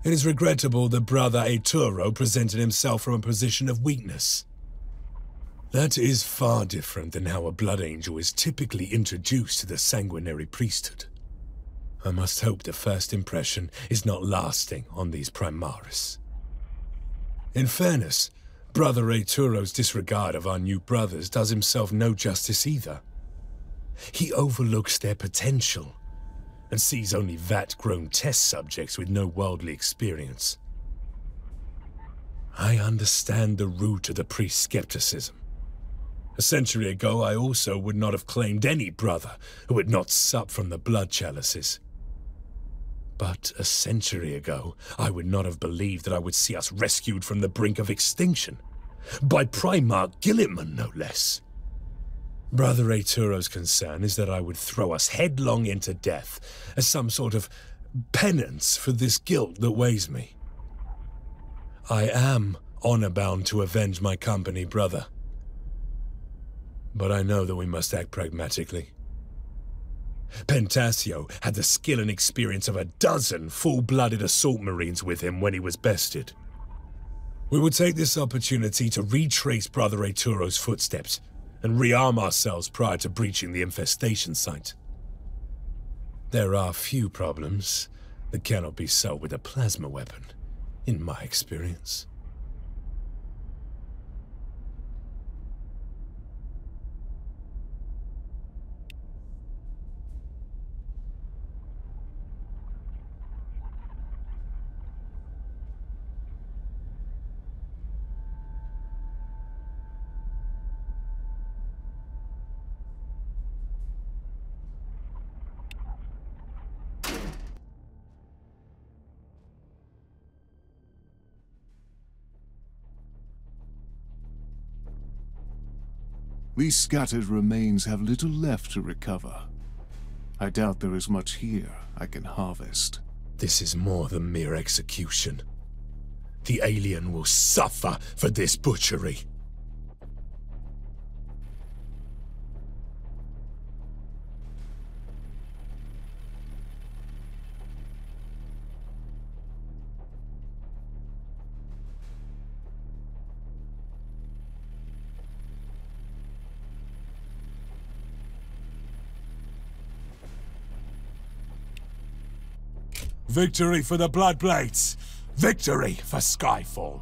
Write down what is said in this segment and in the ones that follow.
It is regrettable that Brother Eituro presented himself from a position of weakness. That is far different than how a Blood Angel is typically introduced to the sanguinary priesthood. I must hope the first impression is not lasting on these Primaris. In fairness, Brother Eituro's disregard of our new brothers does himself no justice either. He overlooks their potential and sees only vat-grown test subjects with no worldly experience. I understand the root of the priest's skepticism. A century ago, I also would not have claimed any brother who had not supped from the blood chalices. But a century ago, I would not have believed that I would see us rescued from the brink of extinction. By Primarch Guilliman, no less. Brother Eituro's concern is that I would throw us headlong into death as some sort of penance for this guilt that weighs me. I am honor-bound to avenge my company, brother. But I know that we must act pragmatically. Pentasio had the skill and experience of a dozen full-blooded assault marines with him when he was bested. We will take this opportunity to retrace Brother Eituro's footsteps and rearm ourselves prior to breaching the infestation site. There are few problems that cannot be solved with a plasma weapon, in my experience. These scattered remains have little left to recover. I doubt there is much here I can harvest. This is more than mere execution. The alien will suffer for this butchery. Victory for the Bloodblades! Victory for Skyfall!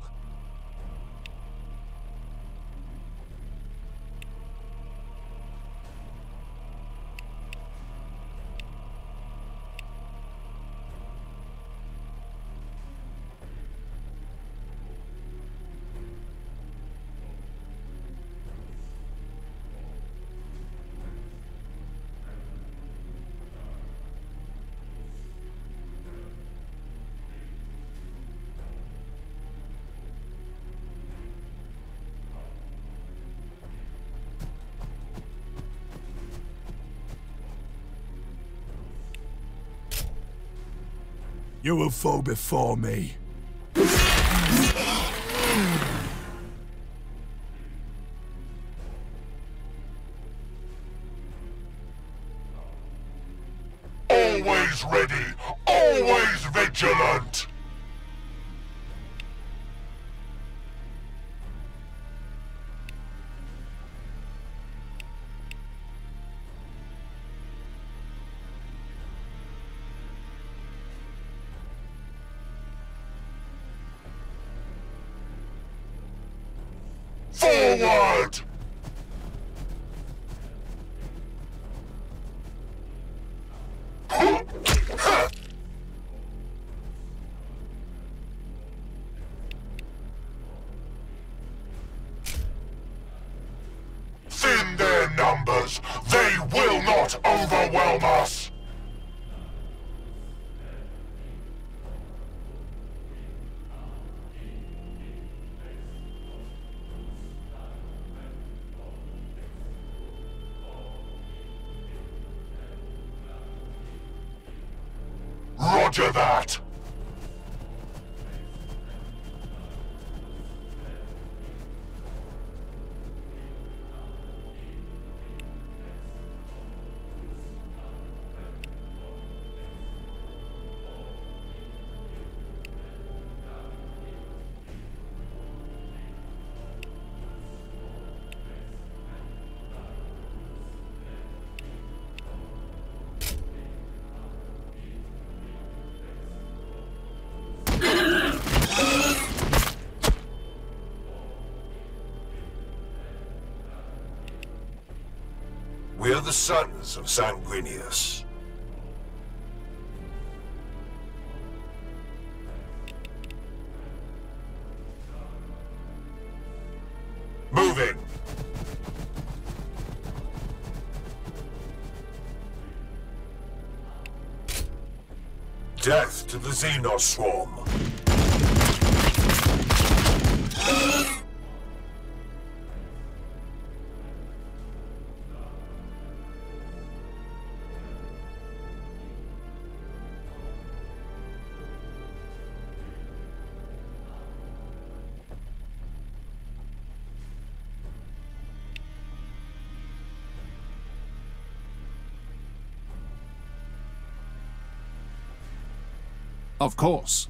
You will fall before me. Always ready, always vigilant! Forward! Thin their numbers! They will not overwhelm us! Roger that! We are the sons of Sanguinius. Moving! Death to the Xenos swarm! Of course.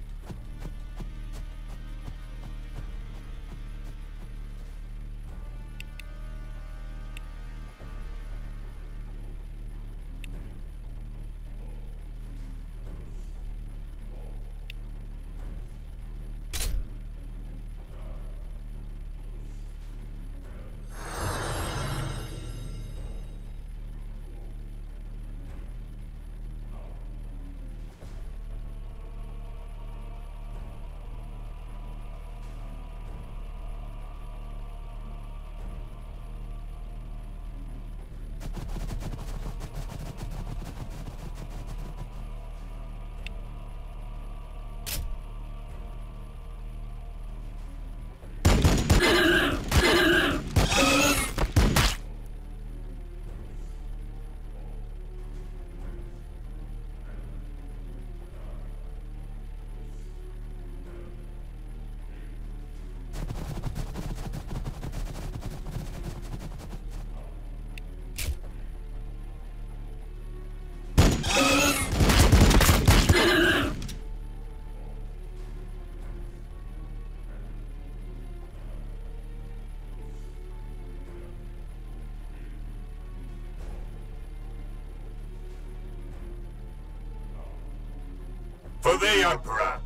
For the Emperor!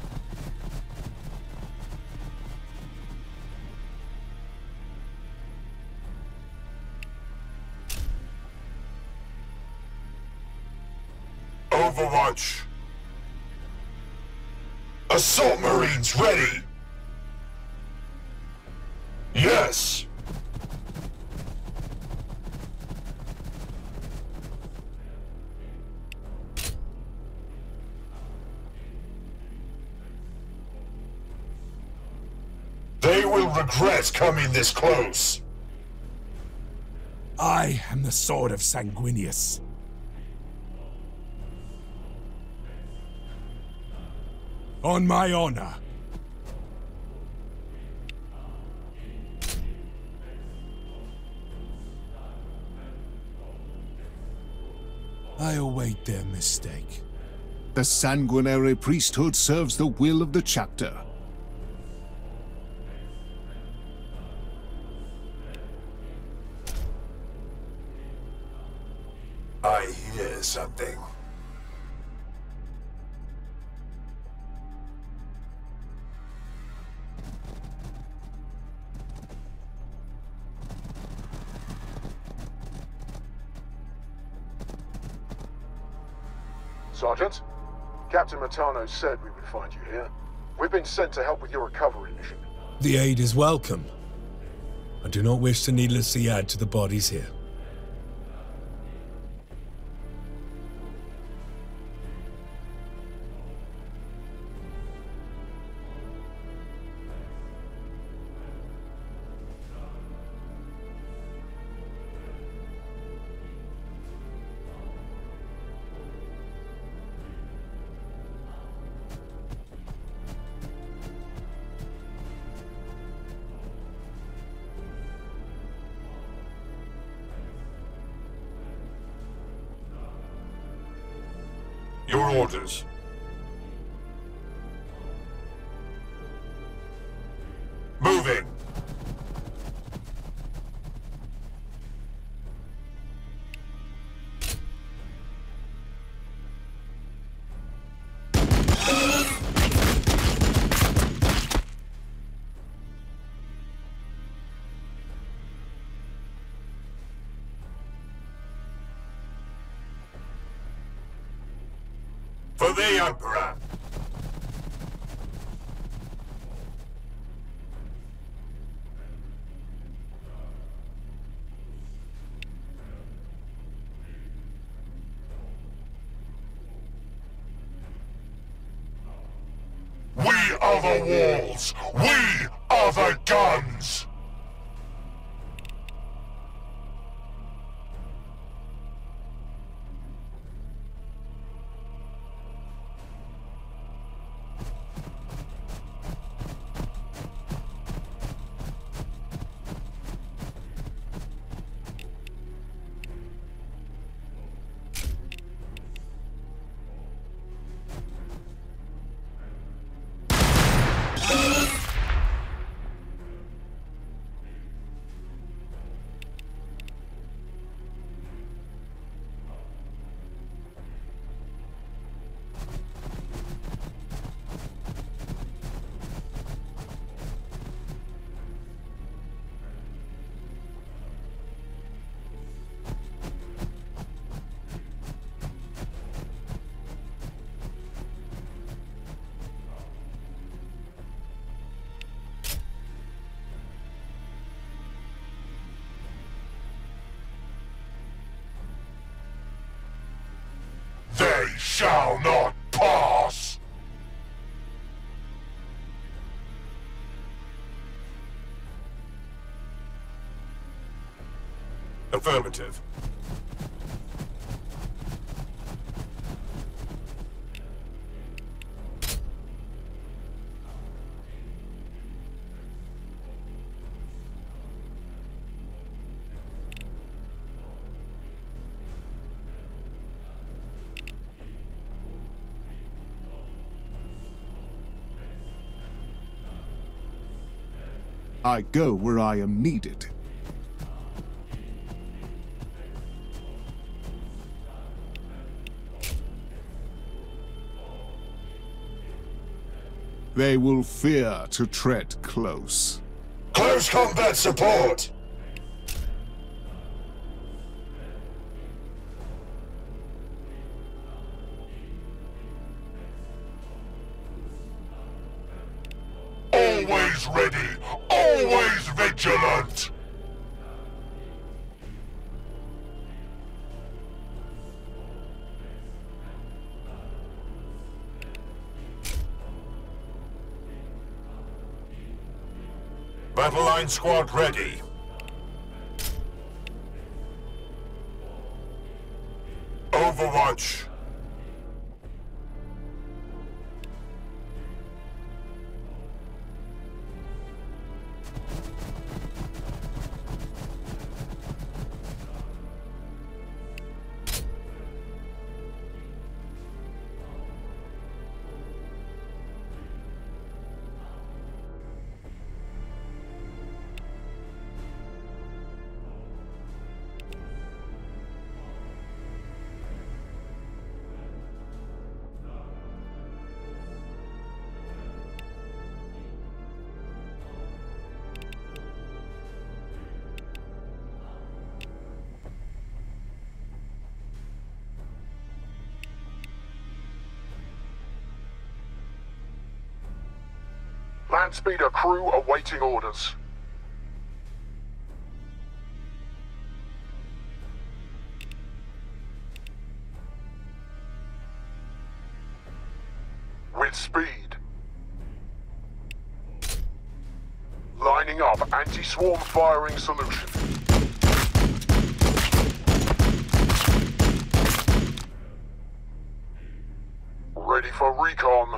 Overwatch! Assault Marines ready! Yes! They will regret coming this close. I am the sword of Sanguinius. On my honor. I await their mistake. The sanguinary priesthood serves the will of the chapter. I hear something. Sergeant, Captain Matano said we would find you here. We've been sent to help with your recovery mission. The aid is welcome. I do not wish to needlessly add to the bodies here. Your orders. Moving! the Emperor! We are the walls! We are the guns! They shall not pass! Affirmative. I go where I am needed. They will fear to tread close. Close combat support! Always ready! Always vigilant! Battle line squad ready. Overwatch. Landspeeder crew awaiting orders. With speed. Lining up anti-swarm firing solution. Ready for recon.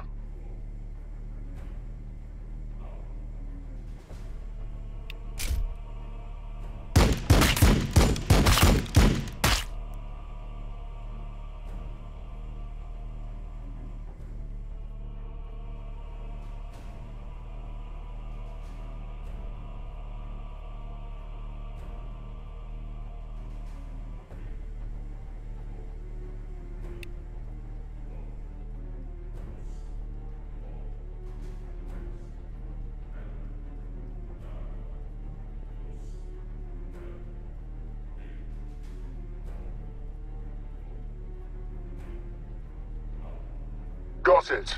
Spotted.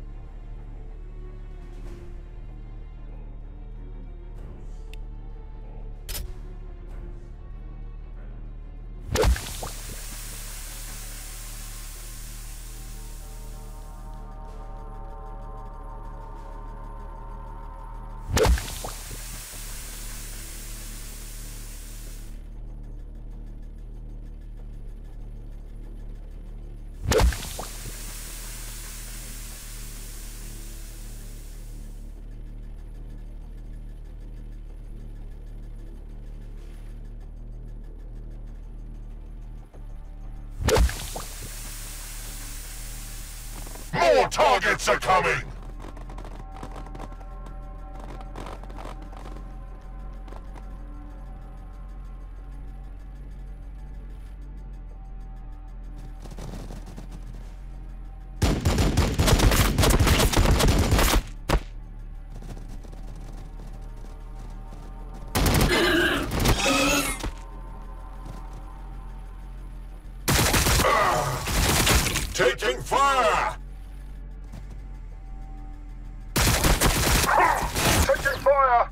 More targets are coming! Taking fire! Taking fire!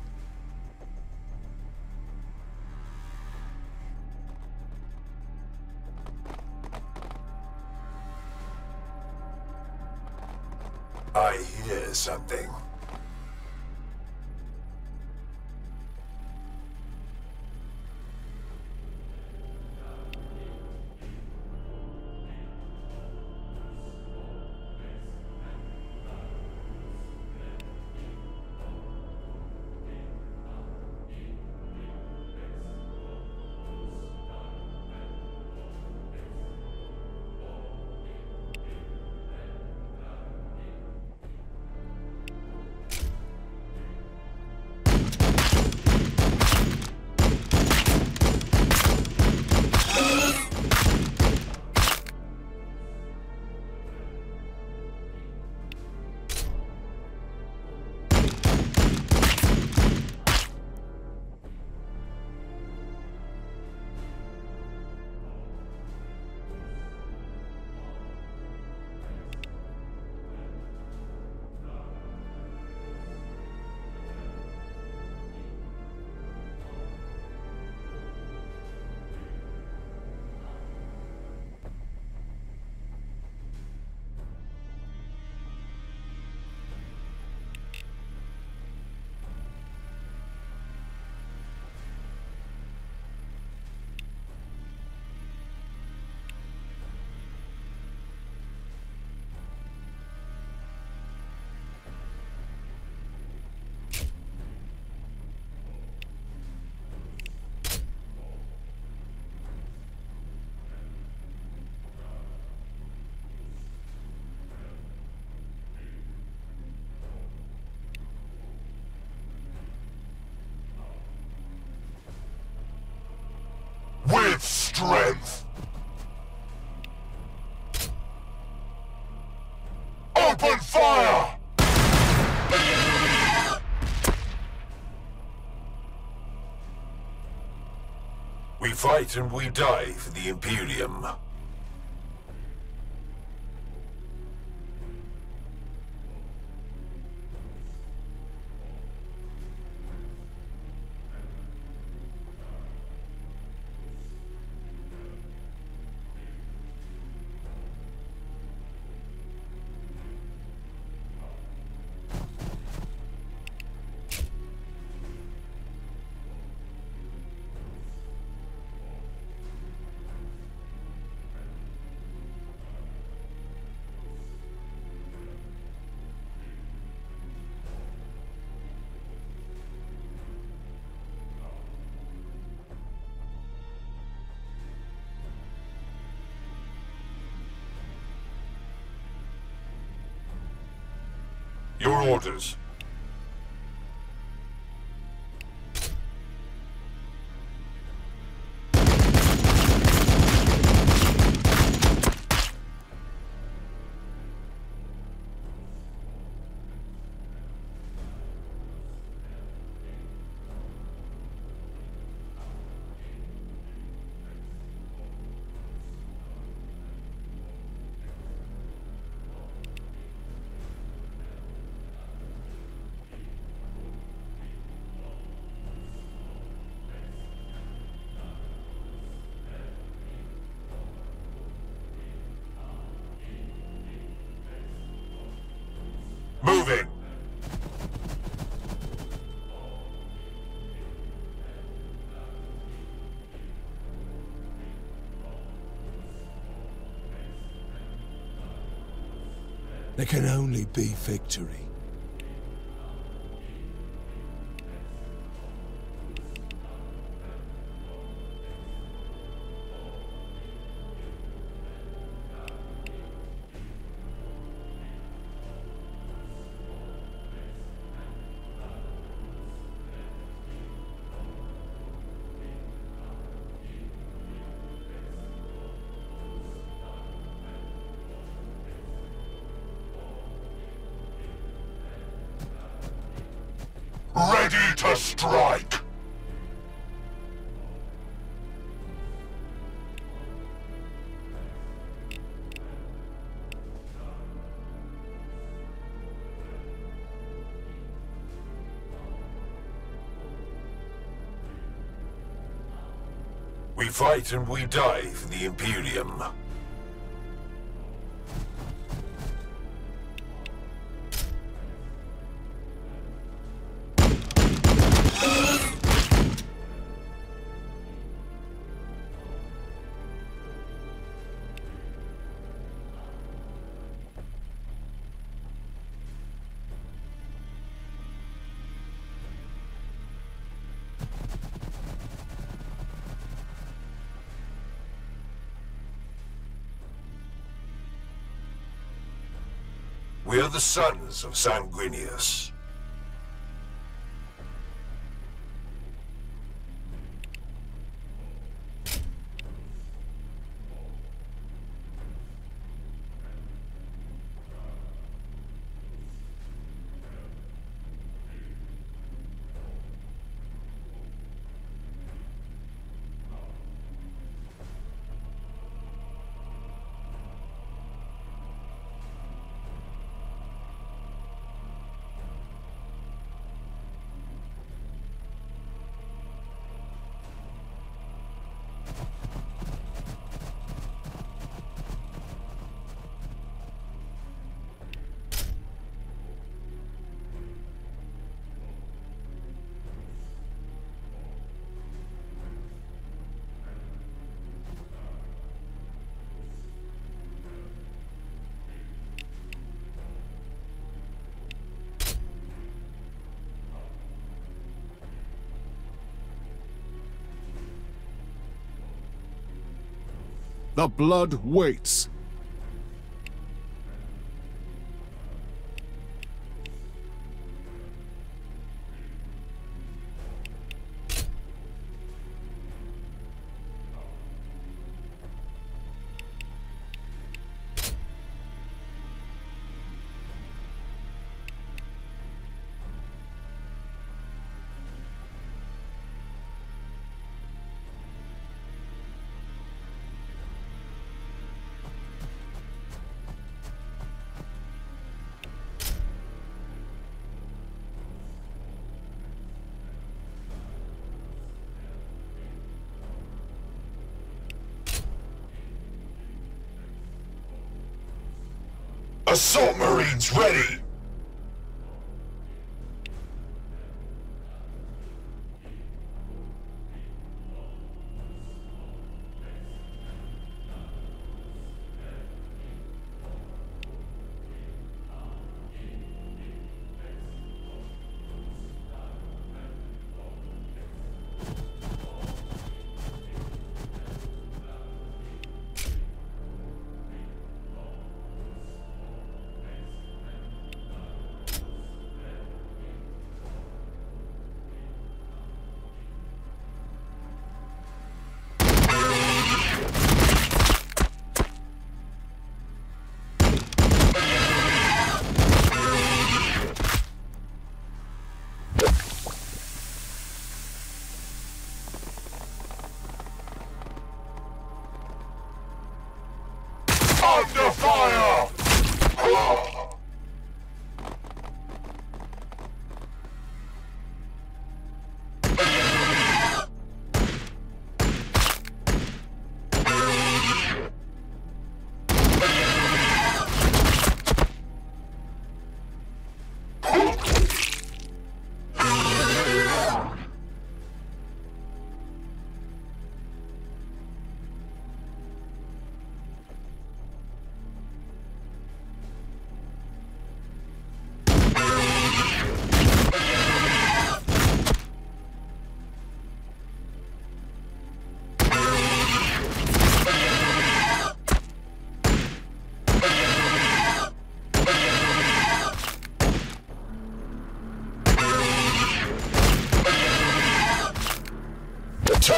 I hear something. With strength! Open fire! We fight and we die for the Imperium. Your orders. There can only be victory. Ready to strike! We fight and we die for the Imperium. We are the sons of Sanguinius. The blood waits. Assault Marines ready! Under fire!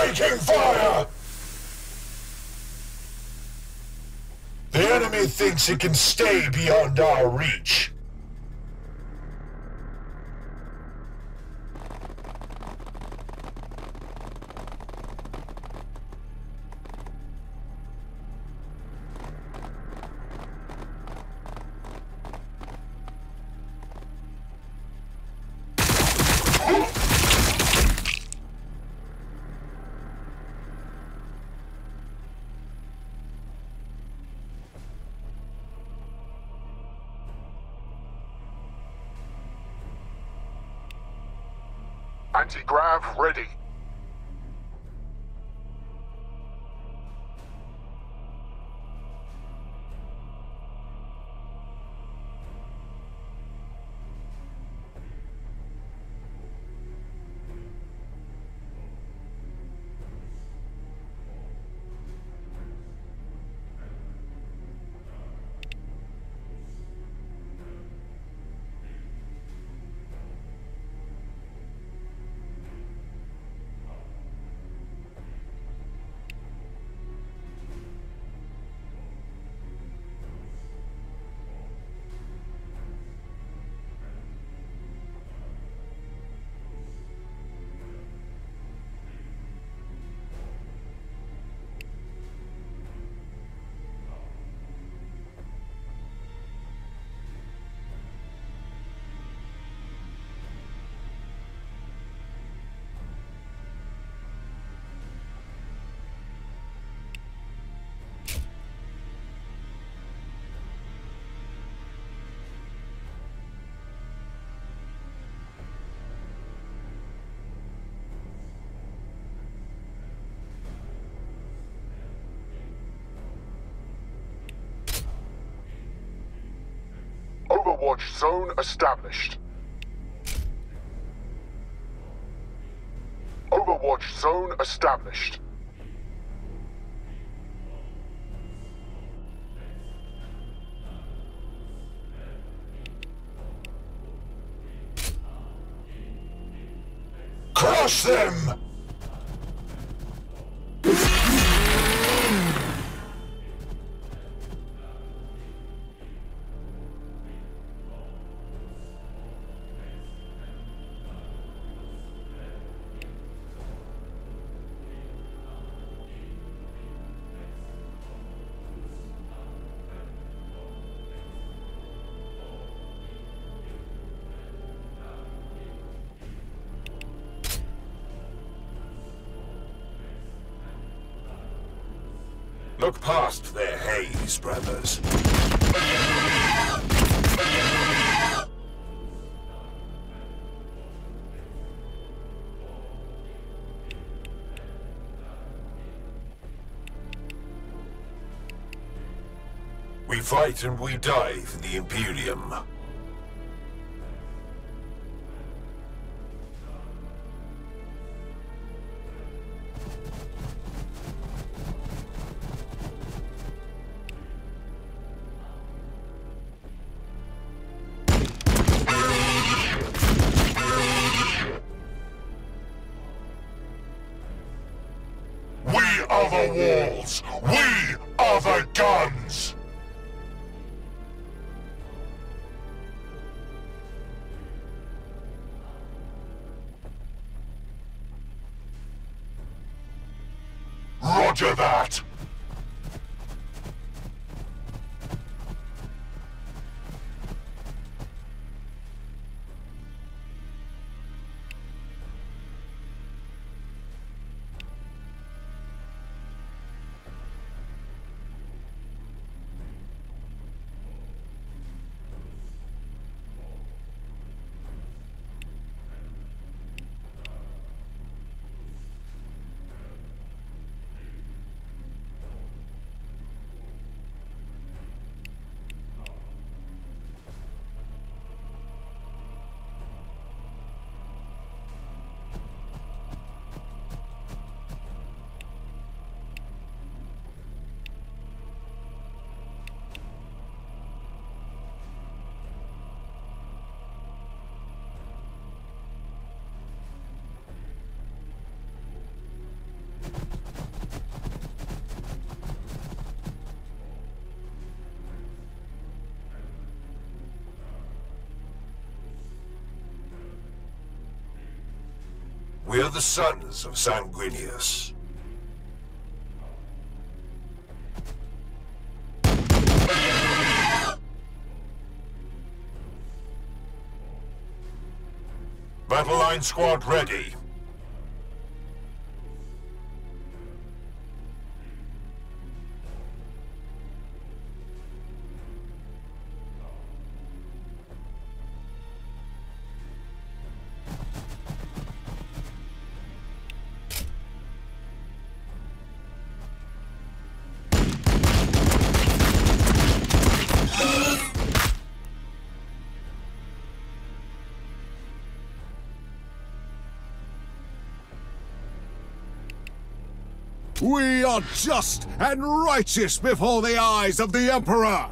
Taking fire! The enemy thinks it can stay beyond our reach. Anti-grav ready. Overwatch zone established. Overwatch zone established. Crush them! Look past their haze, brothers. We fight and we die for the Imperium. The walls. We are the guns. Roger that. We are the sons of Sanguinius. Battle line squad ready. We are just and righteous before the eyes of the Emperor!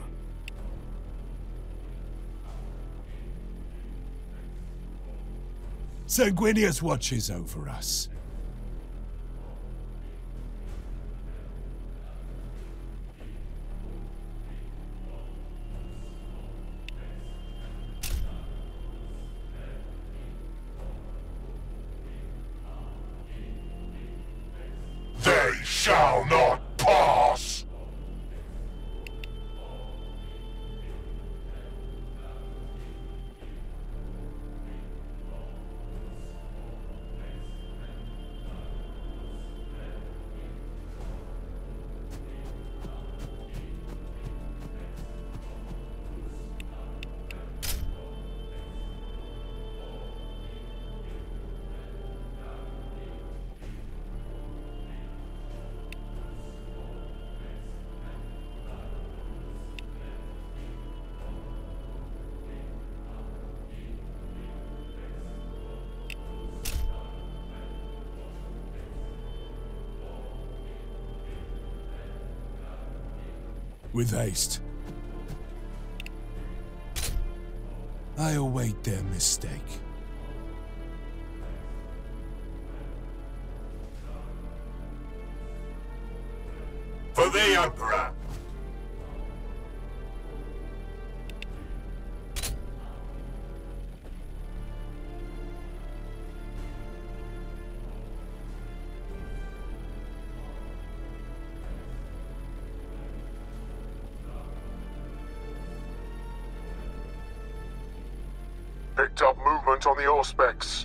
Sanguinius watches over us. They shall not pass! With haste. I await their mistake. For the Emperor! Picked up movement on the Auspex.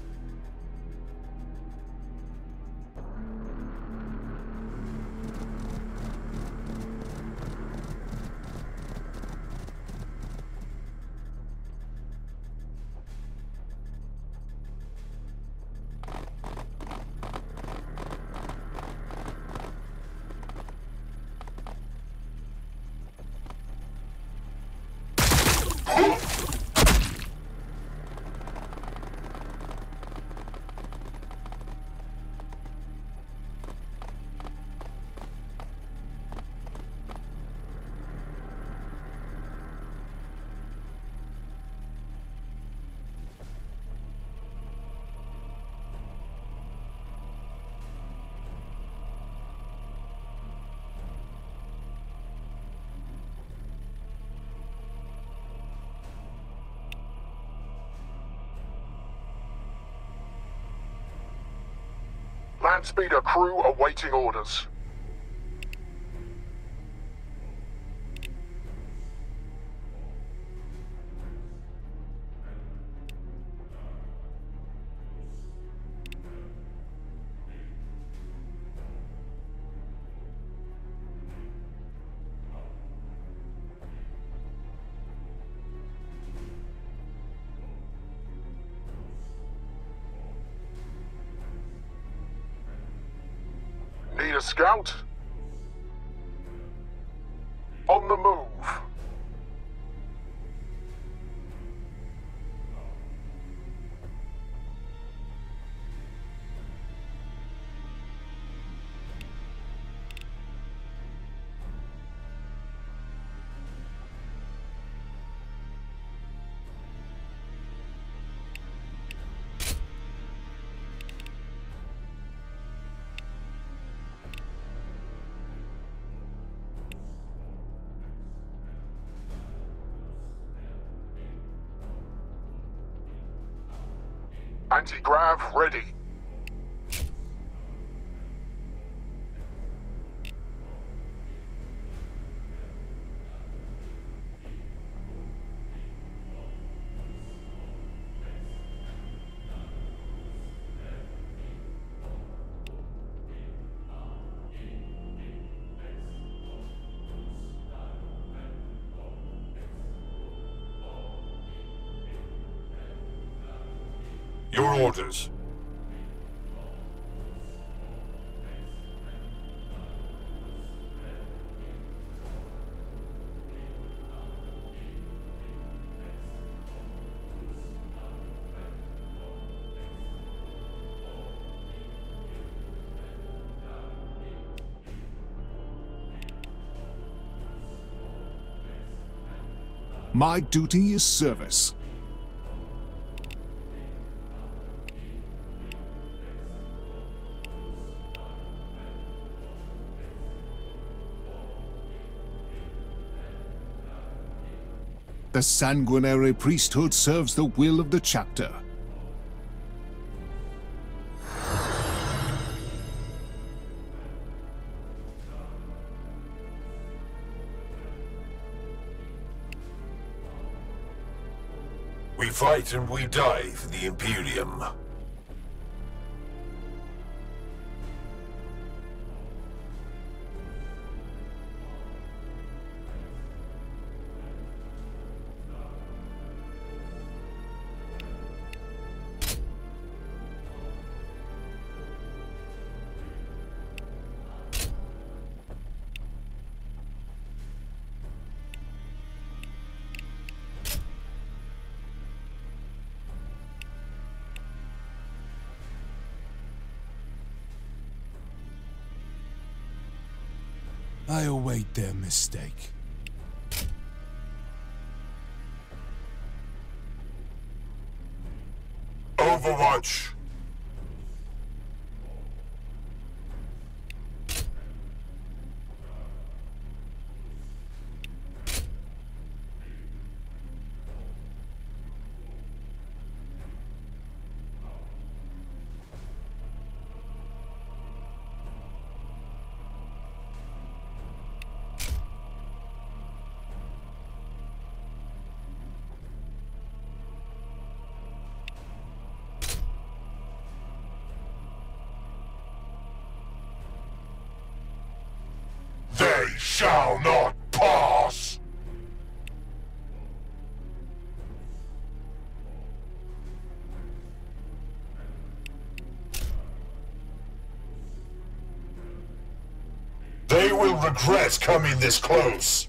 Landspeeder crew awaiting orders. Need a scout? On the move. Anti-grav ready. Your orders. My duty is service. The sanguinary priesthood serves the will of the chapter. We fight and we die for the Imperium. I await their mistake. Overwatch! They shall not pass! They will regret coming this close.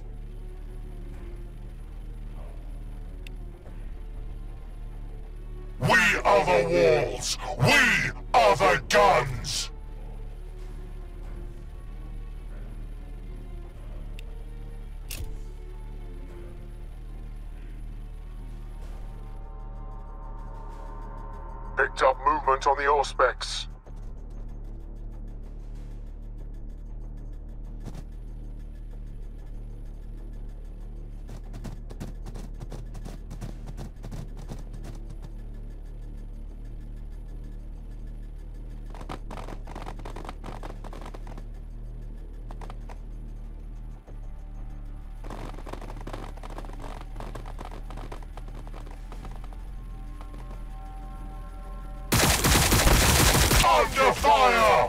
We are the walls! We are the guns! Picked up movement on the Auspex. Under fire!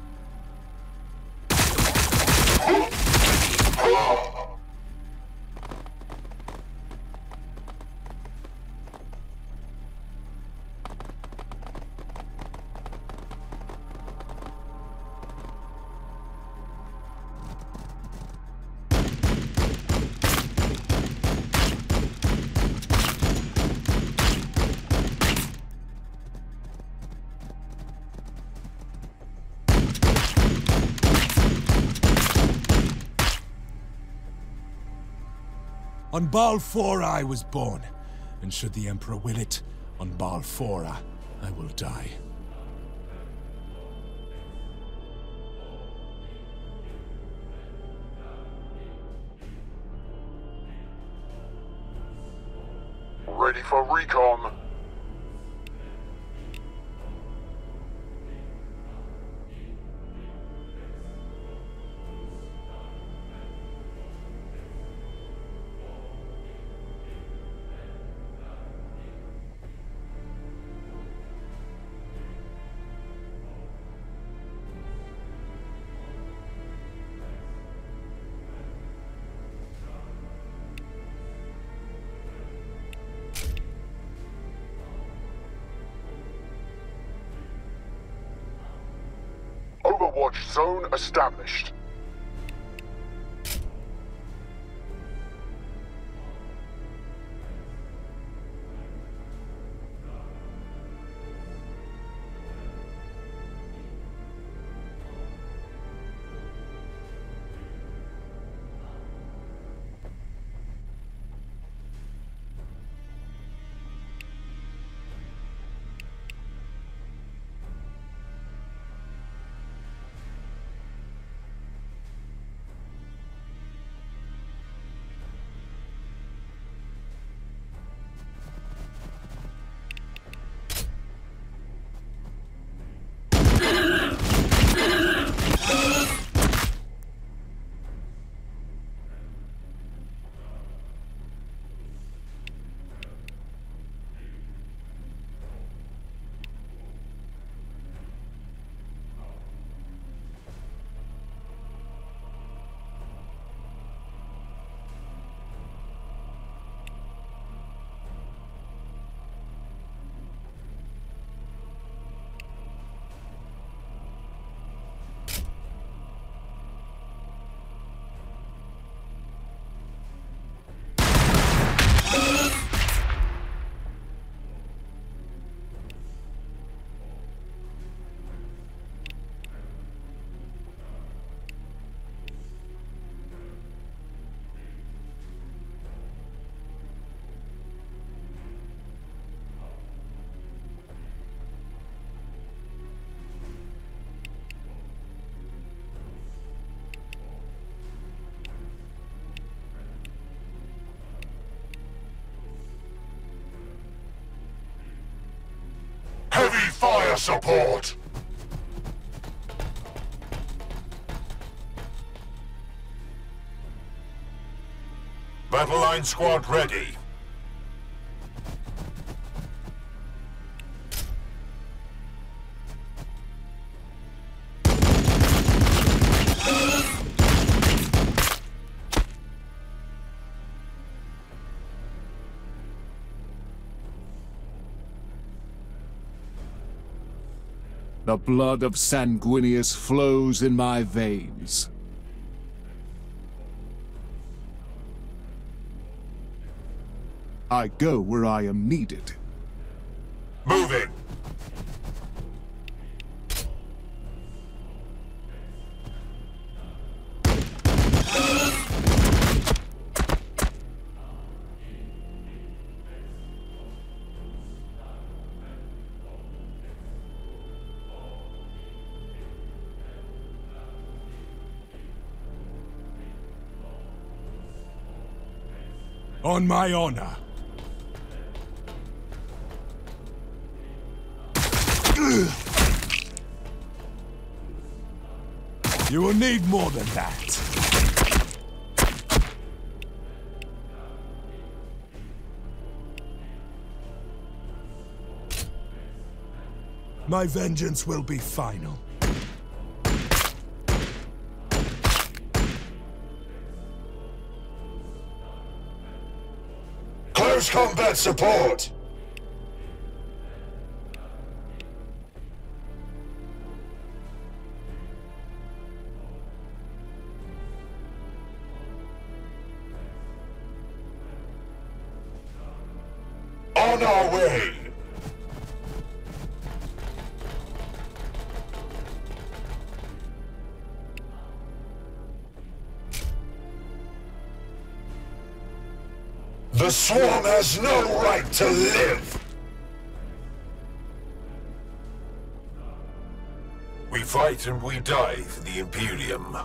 On Balfora I was born, and should the Emperor will it, on Balfora I will die. Ready for recon. Overwatch zone established. Heavy fire support! Battle line squad ready. The blood of Sanguinius flows in my veins. I go where I am needed. Moving. On my honor. You will need more than that. My vengeance will be final. Close combat support! On our way! The Swarm has no right to live! We fight and we die for the Imperium.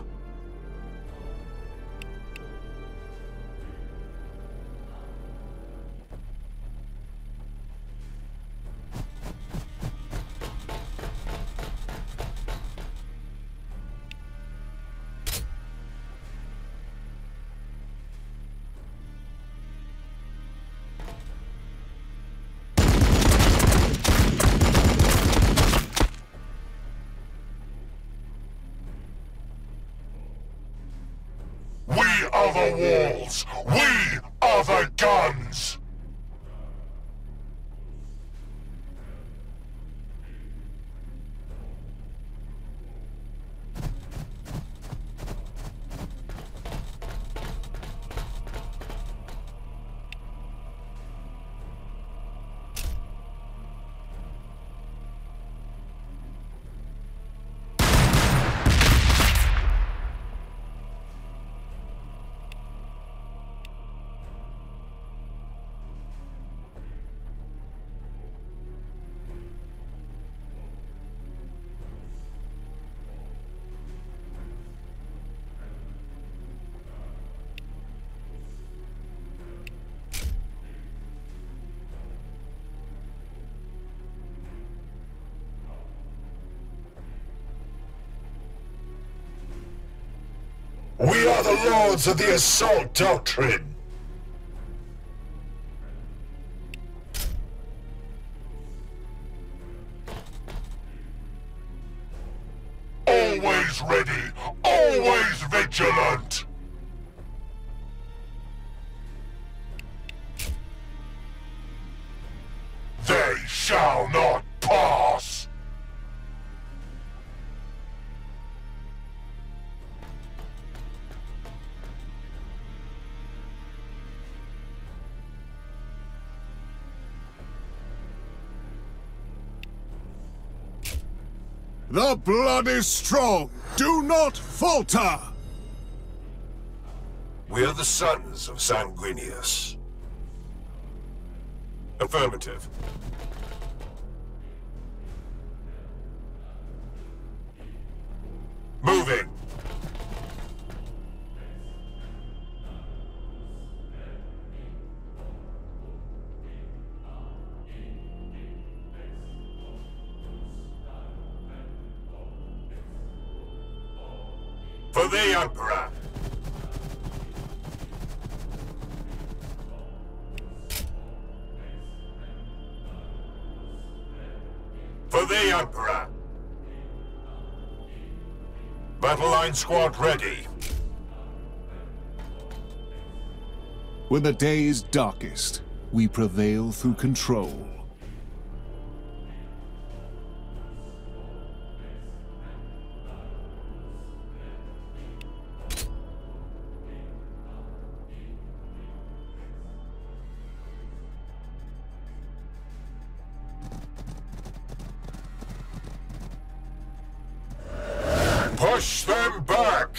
We are the walls! We are the guns! We are the lords of the assault doctrine. Always ready, always vigilant. They shall not pass. The blood is strong. Do not falter. We are the sons of Sanguinius. Affirmative. Moving. For the Emperor! For the Emperor! Battle line squad ready. When the day is darkest, we prevail through control. Push them back!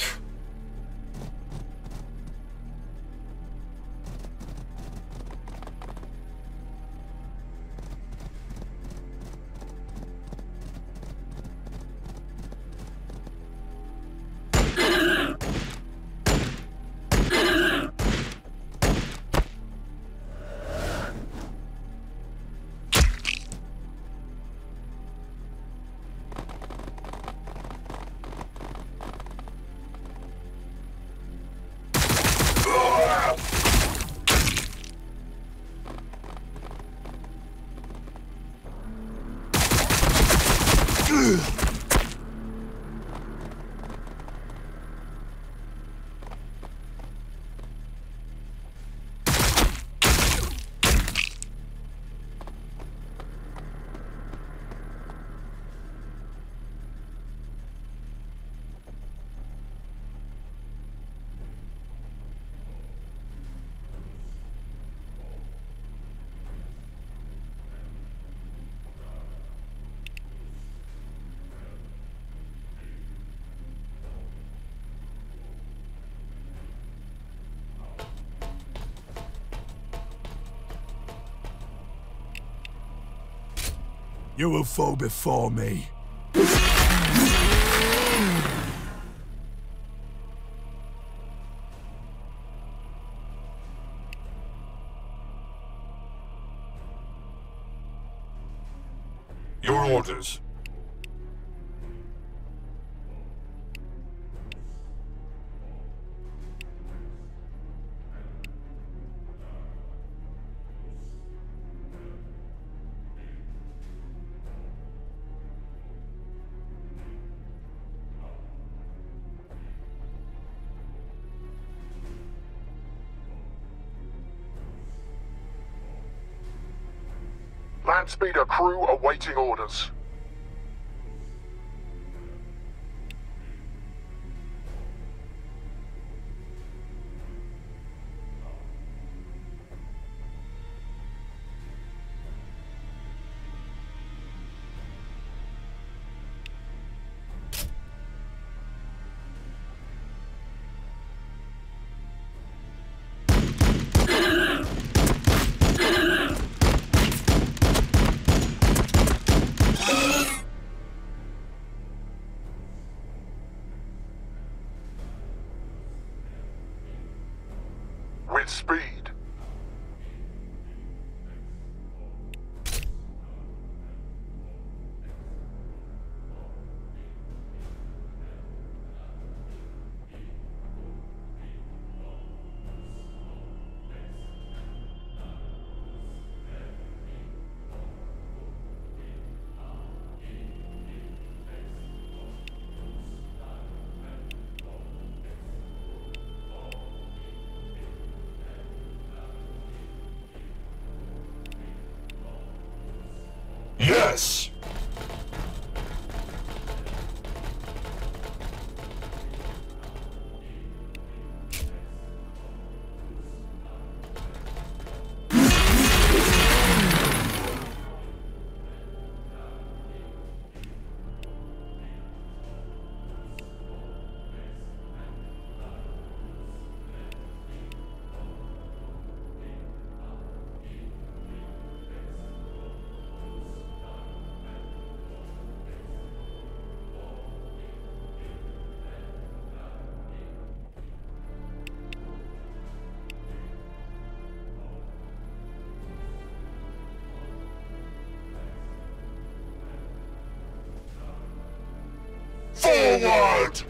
You will fall before me. Your orders. Landspeeder crew awaiting orders. With speed. Yes. Forward!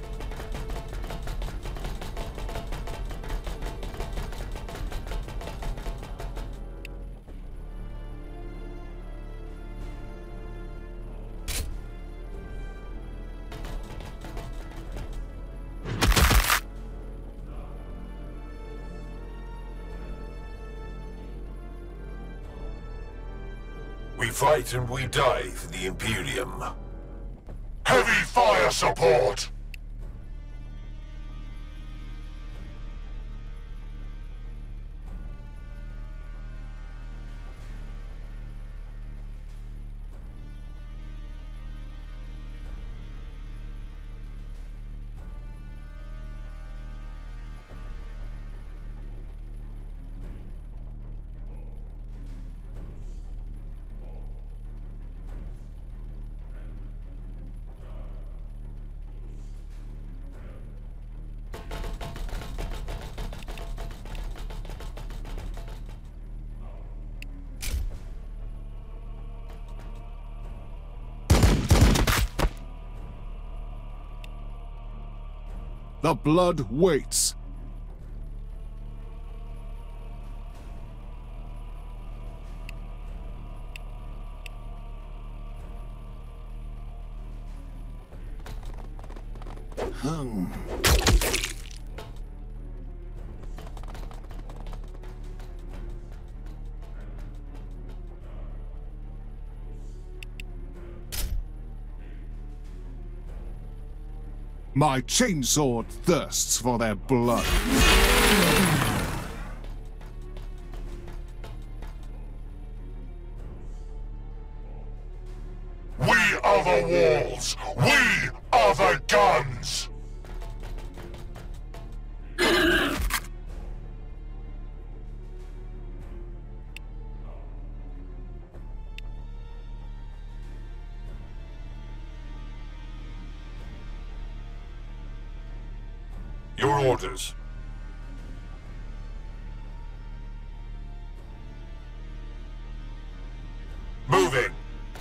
We fight and we die for the Imperium. Heavy fire support! The blood waits. My chainsword thirsts for their blood. We are the walls! We are the guns! Your orders. Moving.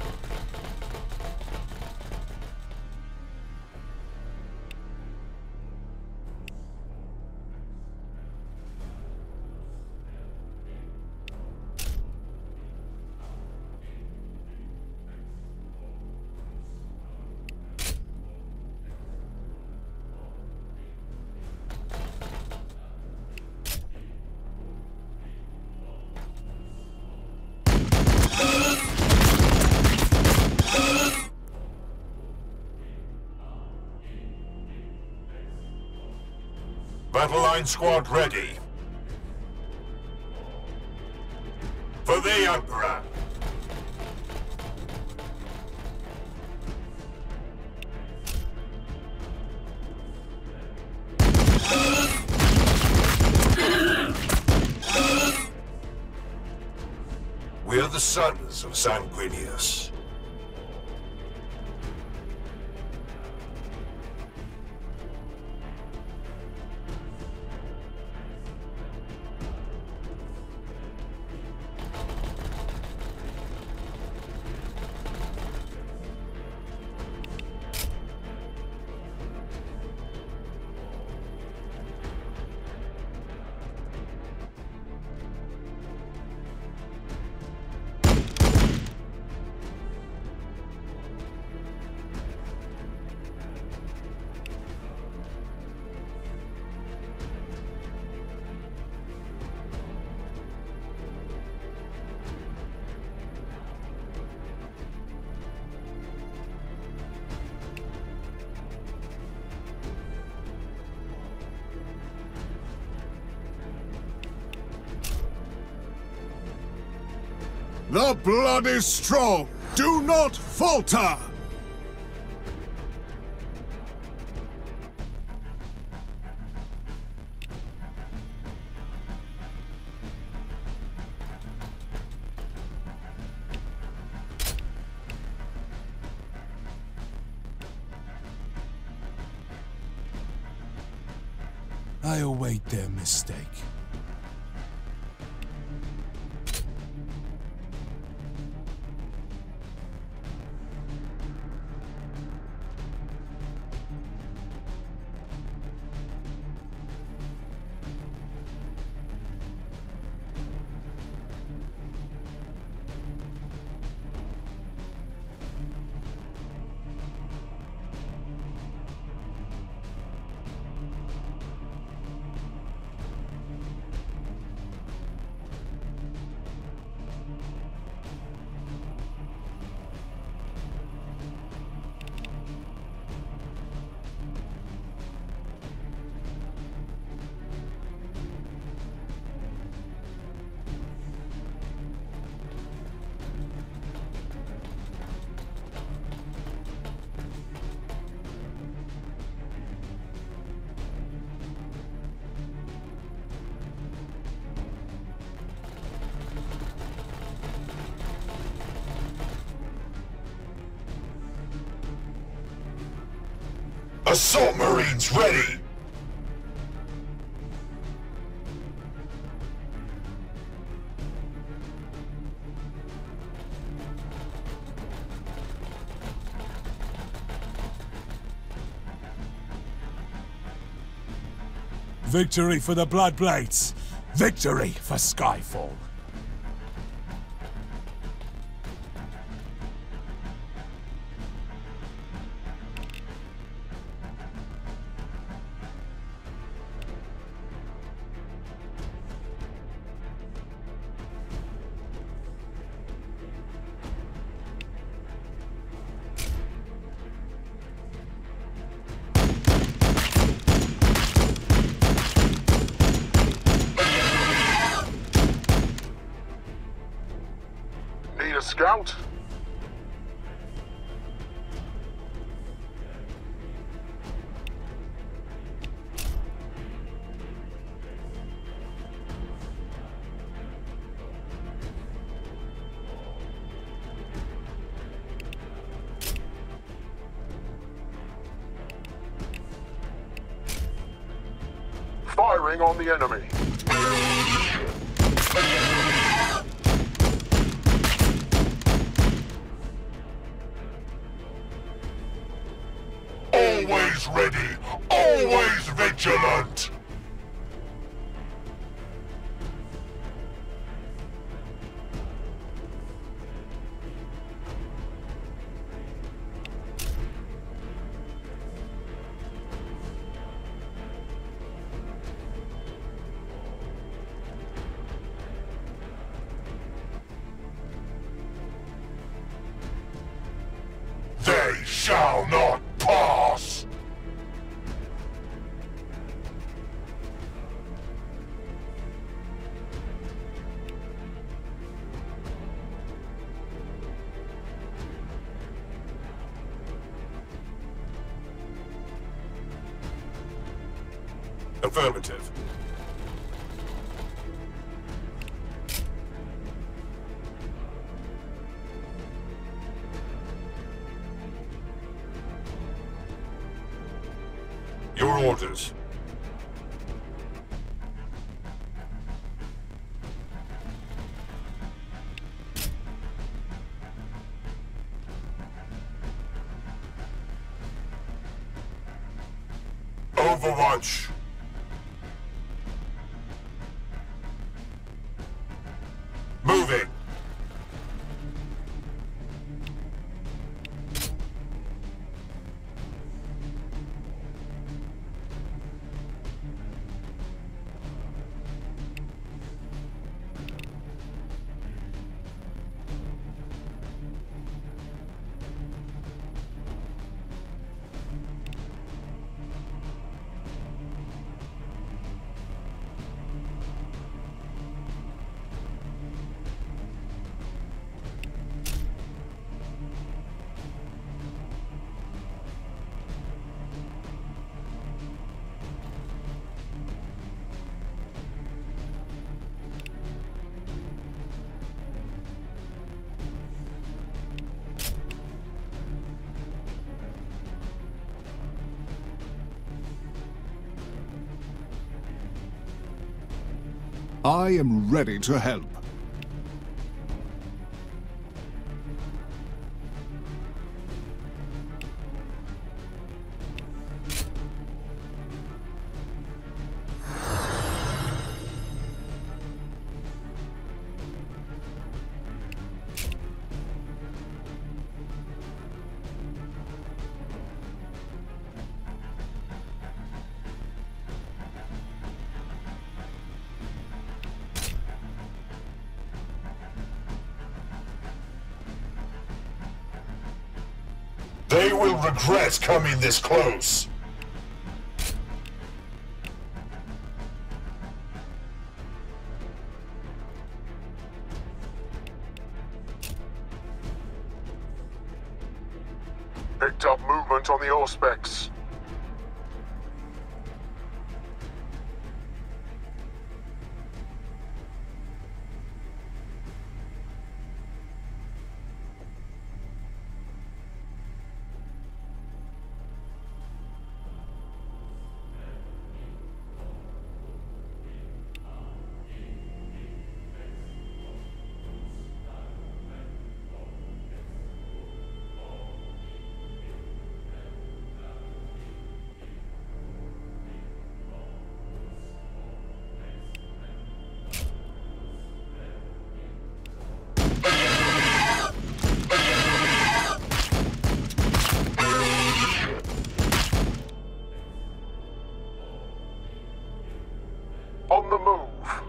Battle line squad ready. For the Emperor. We are the sons of Sanguinius. The blood is strong! Do not falter! I await their mistake. Assault Marines ready! Victory for the Bloodblades! Victory for Skyfall! Need a scout? Firing on the enemy. Always ready, always vigilant! They shall not pass! Affirmative. Your orders. Overwatch. Moving. I am ready to help. They will regret coming this close. Picked up movement on the Auspex. On the move.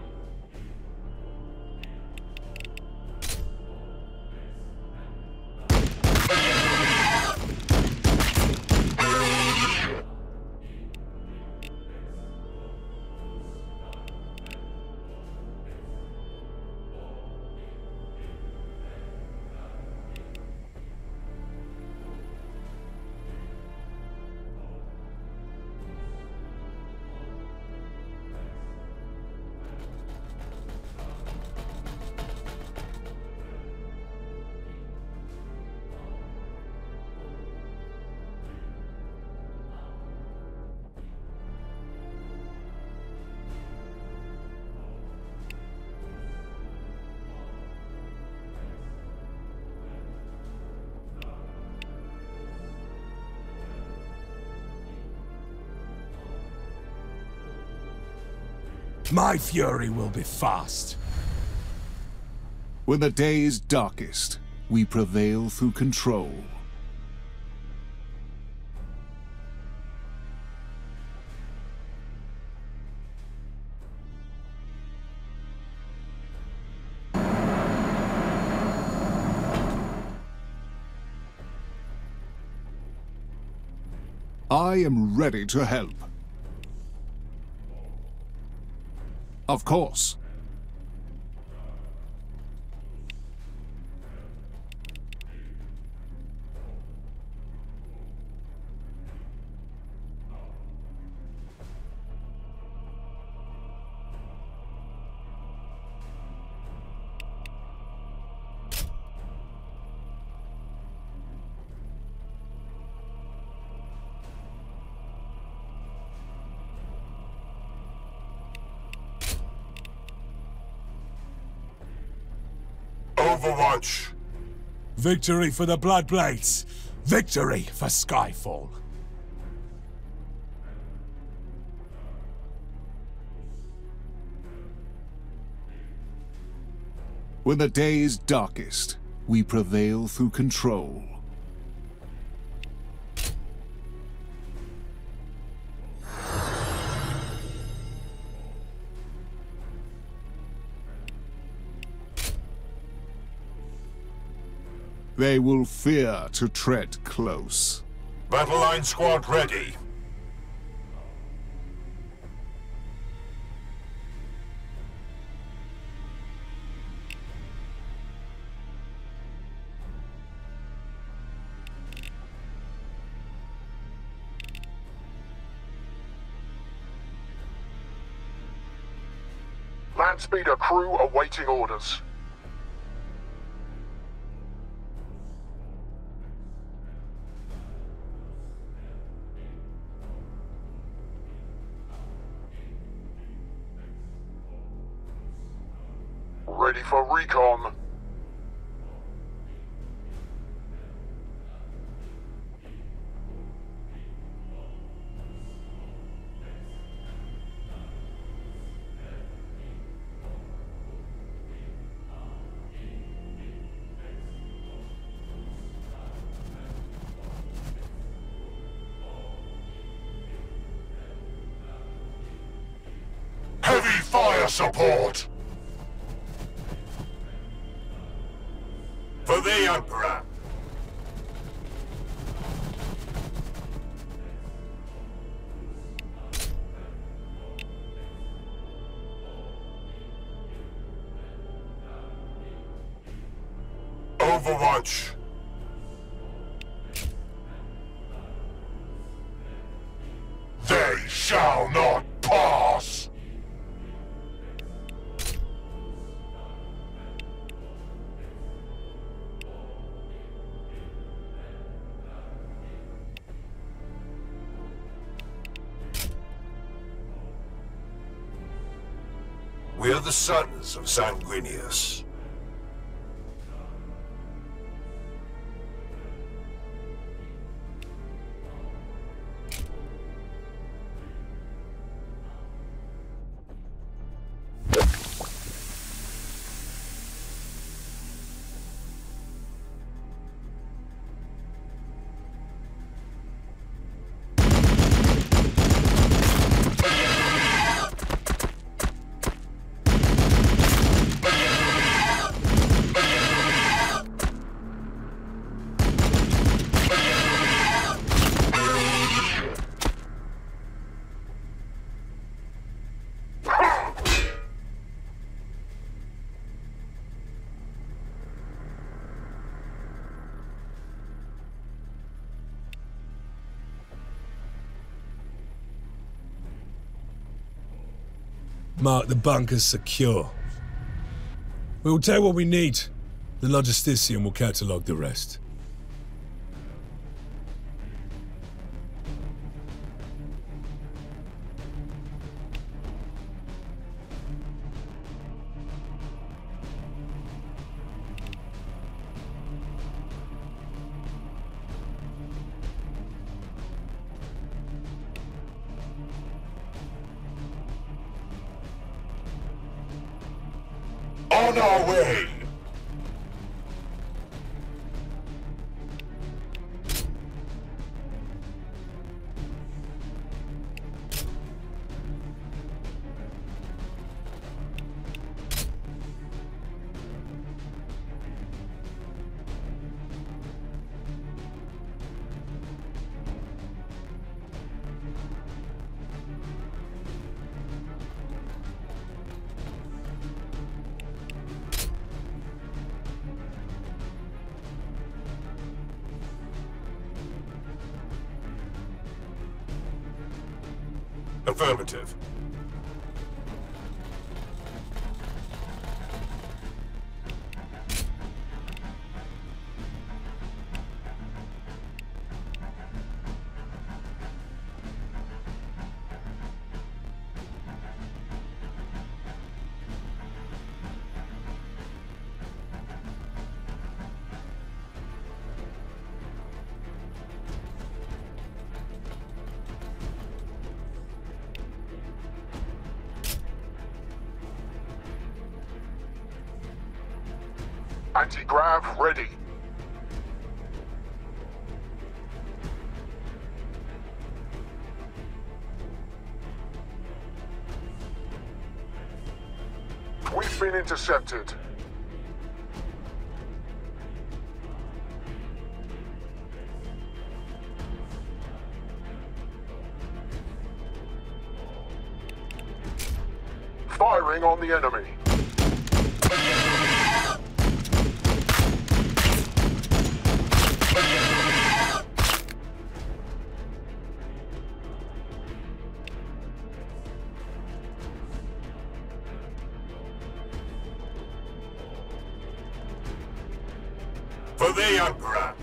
My fury will be fast. When the day is darkest, we prevail through control. I am ready to help. Of course. Overwatch. Victory for the Bloodblades! Victory for Skyfall! When the day is darkest, we prevail through control. They will fear to tread close. Battle line squad ready. Landspeeder crew awaiting orders. Ready for recon. Heavy fire support! For the Emperor! Overwatch! They shall not pass! We are the sons of Sanguinius. Mark the bunkers secure. We will take what we need. The Logistician will catalogue the rest. On our way! Affirmative. Anti-grav ready. We've been intercepted. Firing on the enemy. For the Emperor!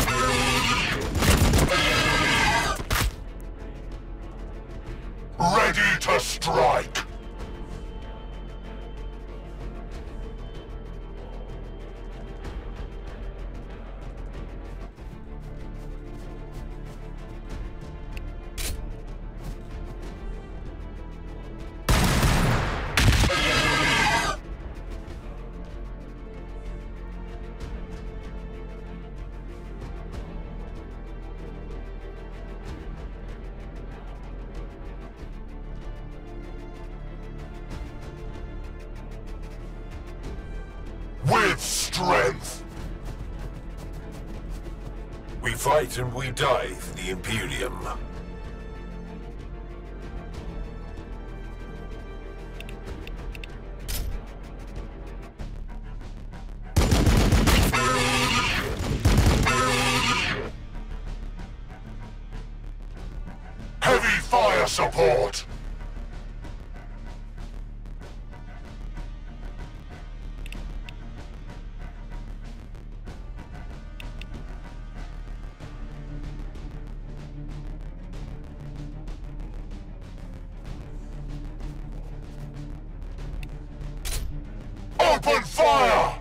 Ready! ready to strike! With strength! We fight and we die for the Imperium. Heavy fire support! Open fire!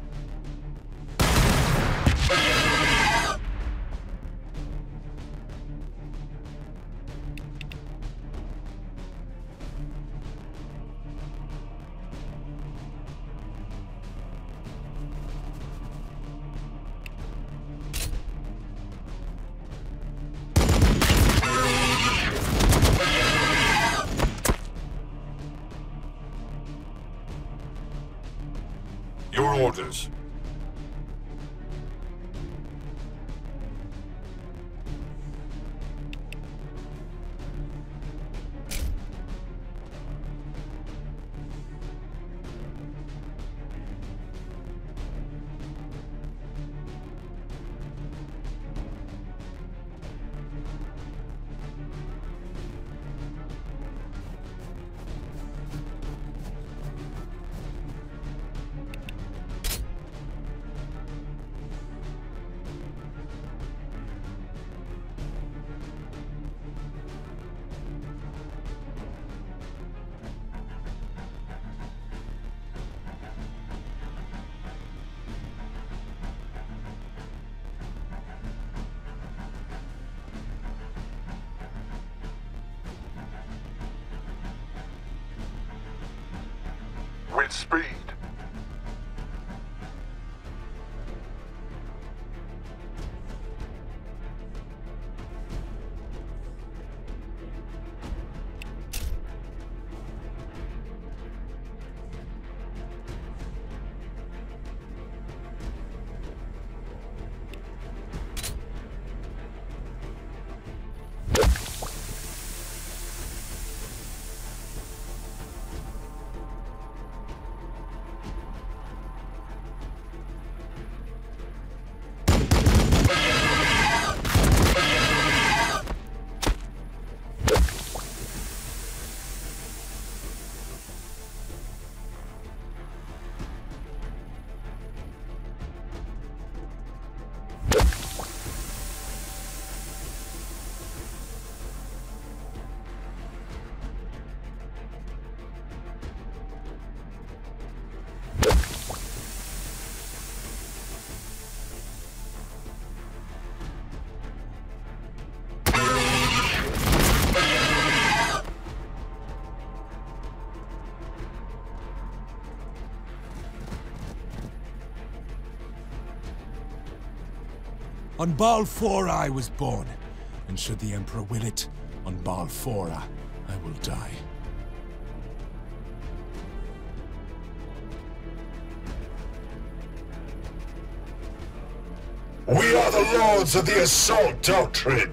Your orders. With speed. On Balfora I was born, and should the Emperor will it, on Balfora I will die. We are the lords of the assault doctrine.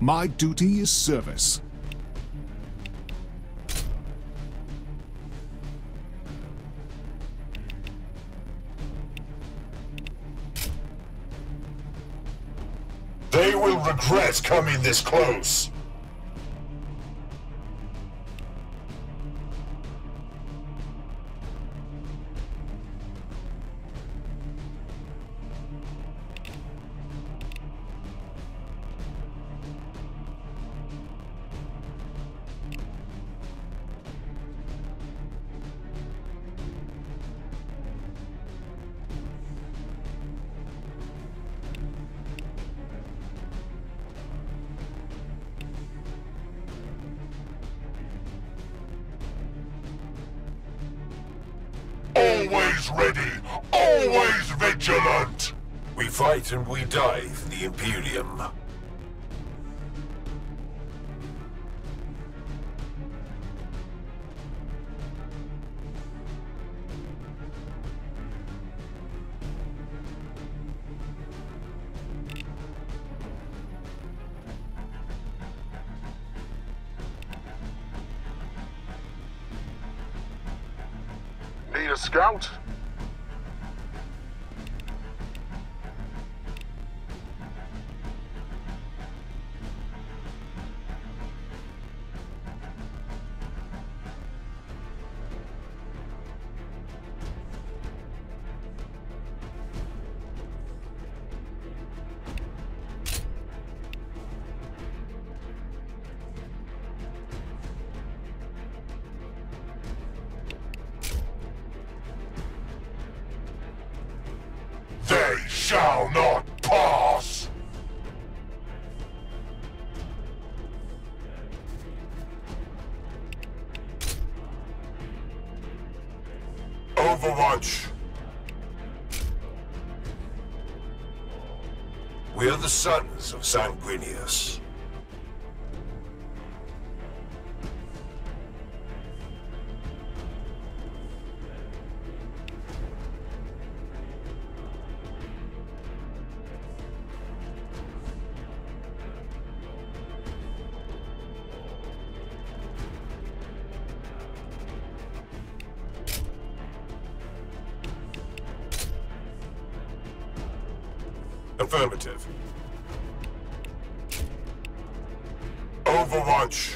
My duty is service. They will regret coming this close. Always ready, always vigilant! We fight and we die for the Imperium. Need a scout? They shall not pass! Overwatch! We are the sons of Sanguinius. Affirmative. Overwatch!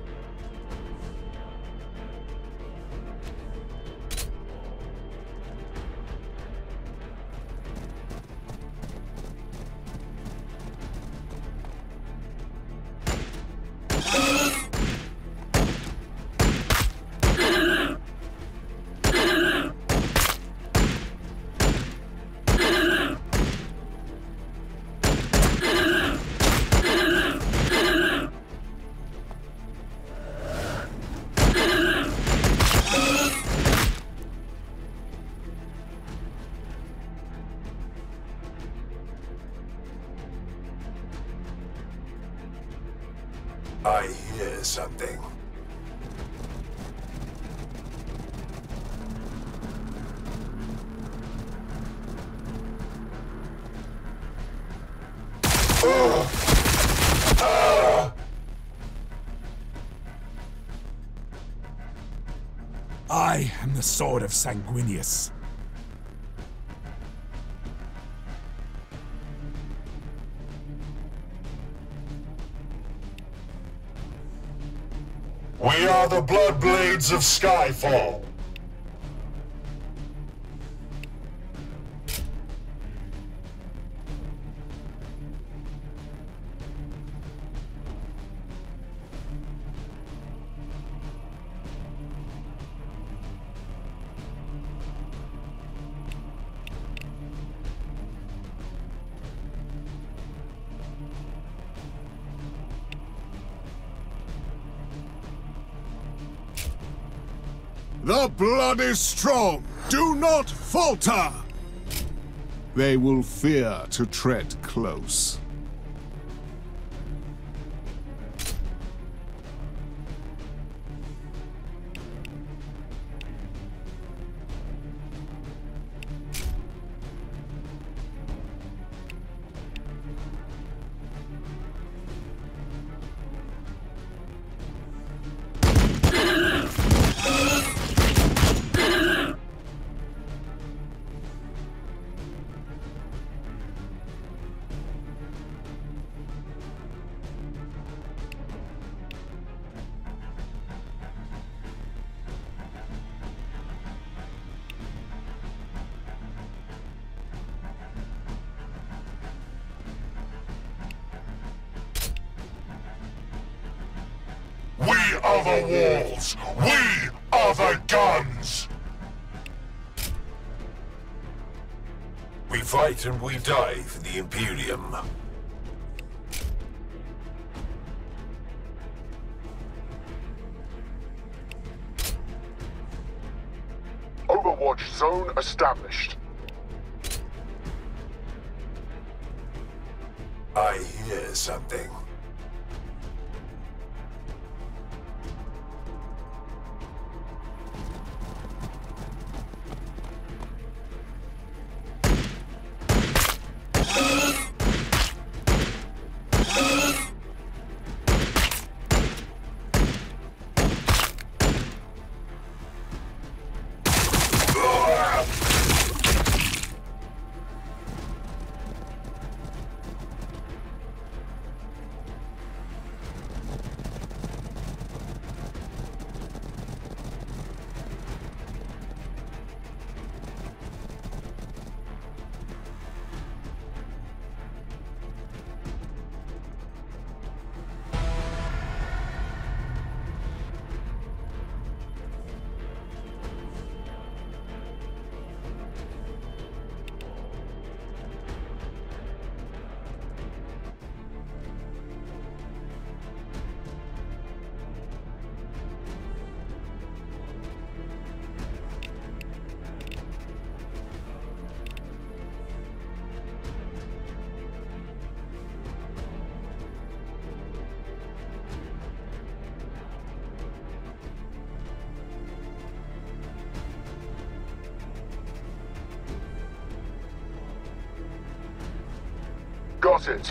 I hear something. I am the sword of Sanguinius. We are the Bloodblades of Skyfall. The blood is strong. Do not falter. They will fear to tread close. are the walls. We are the guns. We fight and we die for the Imperium. Overwatch zone established. I hear something. Got it.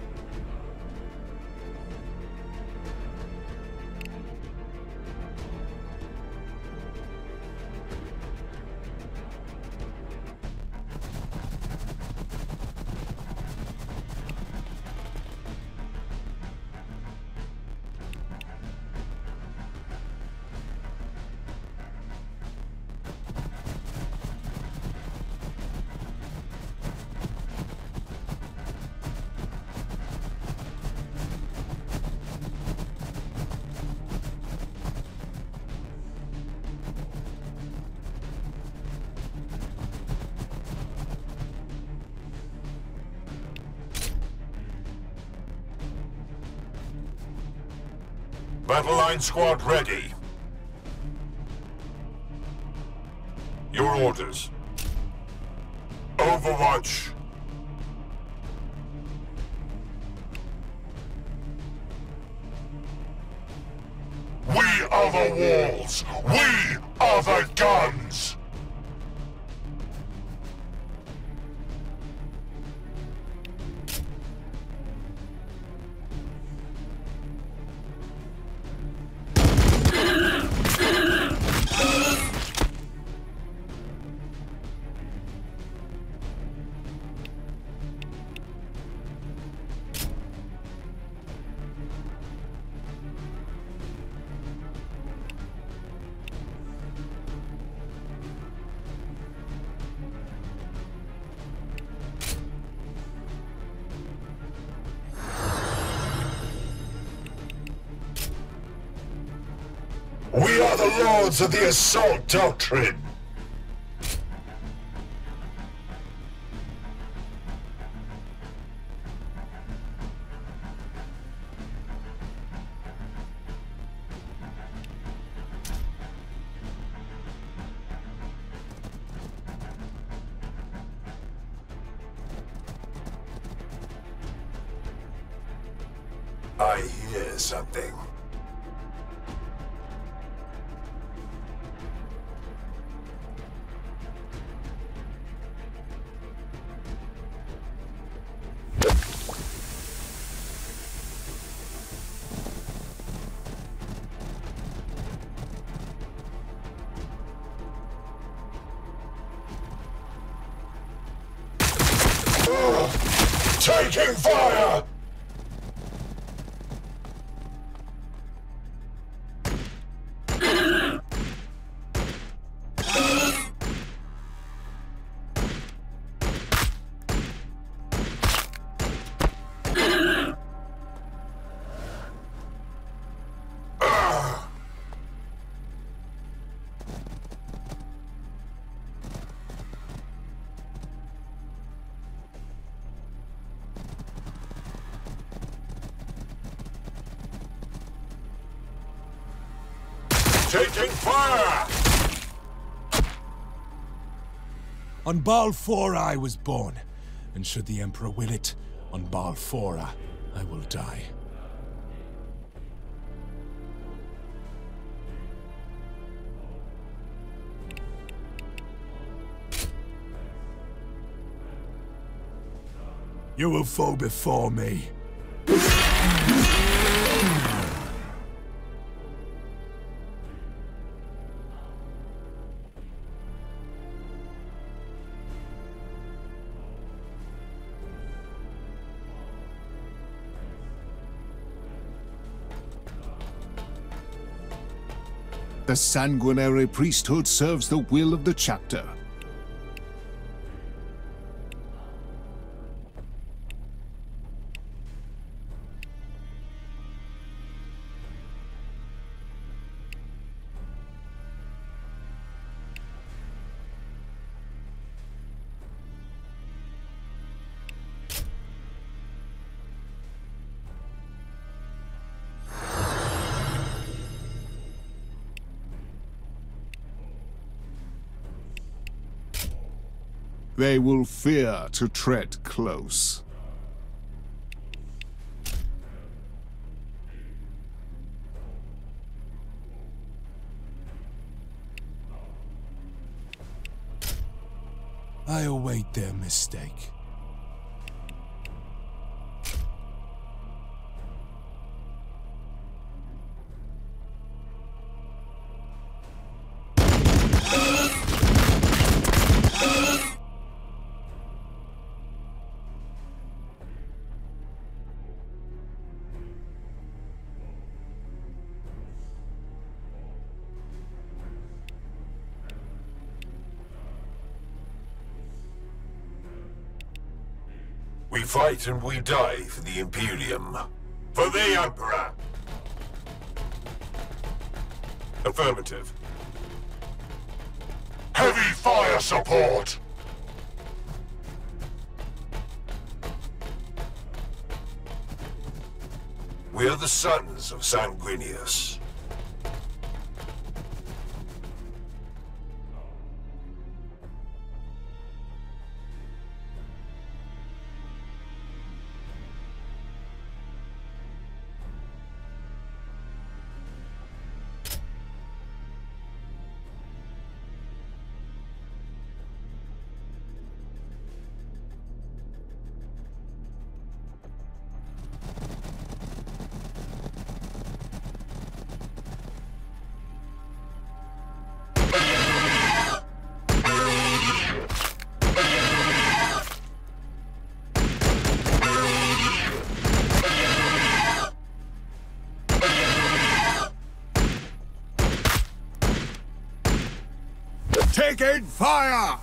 Battle line squad ready. Your orders. Overwatch. We are the walls. We are the guns. We are the lords of the assault doctrine. I hear something. Taking fire! Taking fire! On Balfora I was born, and should the Emperor will it, on Balfora I will die. You will fall before me. The sanguinary priesthood serves the will of the chapter. They will fear to tread close. I await their mistake. We fight and we die for the Imperium. For the Emperor! Affirmative. Heavy fire support! We are the sons of Sanguinius. Taking fire!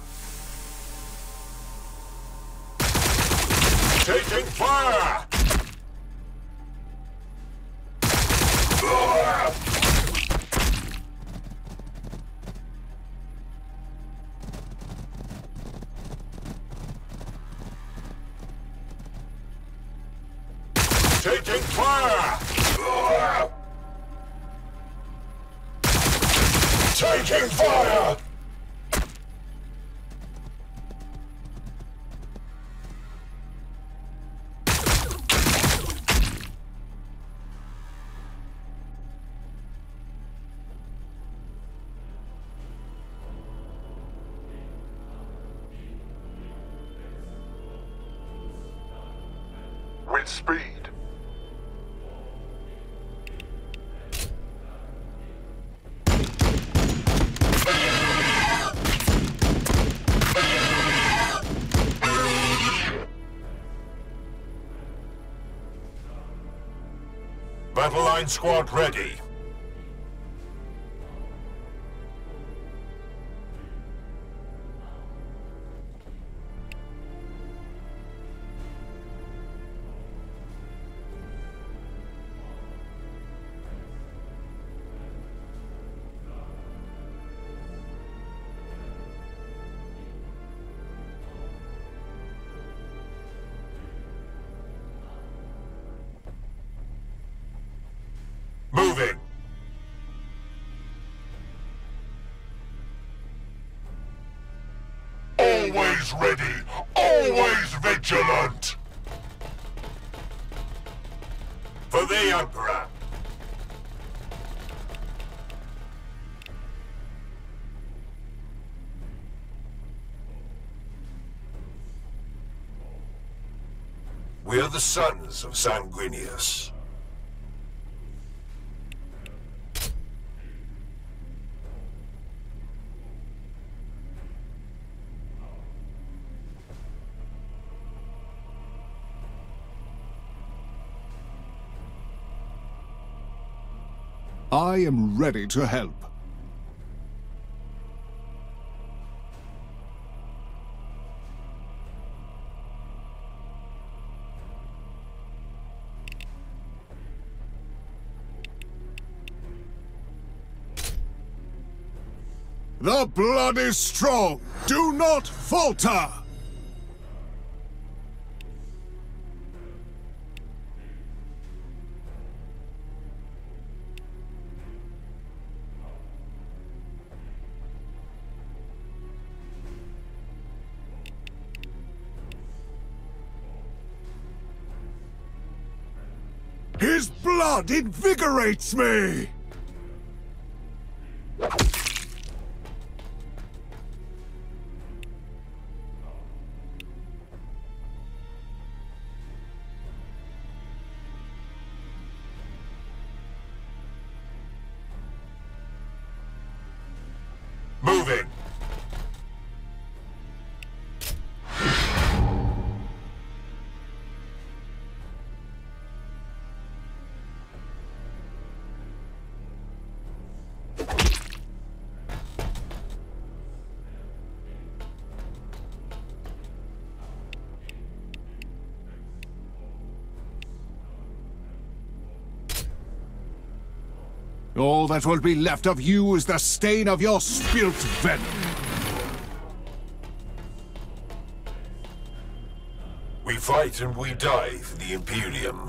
Taking fire! Taking fire! Taking fire! With speed. Battle line squad ready. Moving. Always ready, always vigilant! For the Emperor! We are the sons of Sanguinius. I am ready to help. The blood is strong! Do not falter! His blood invigorates me! Moving! All that will be left of you is the stain of your spilt venom. We fight and we die for the Imperium.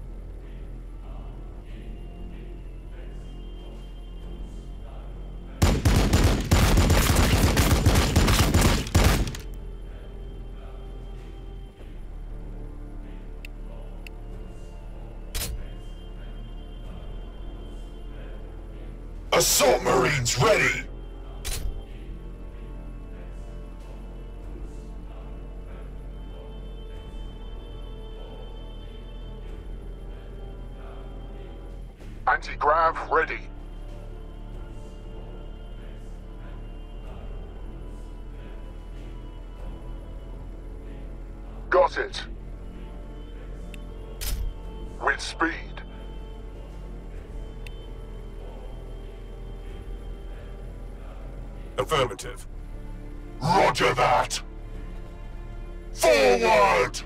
Assault Marines ready! Anti-grav ready. Got it. With speed. Affirmative. Roger that! Forward!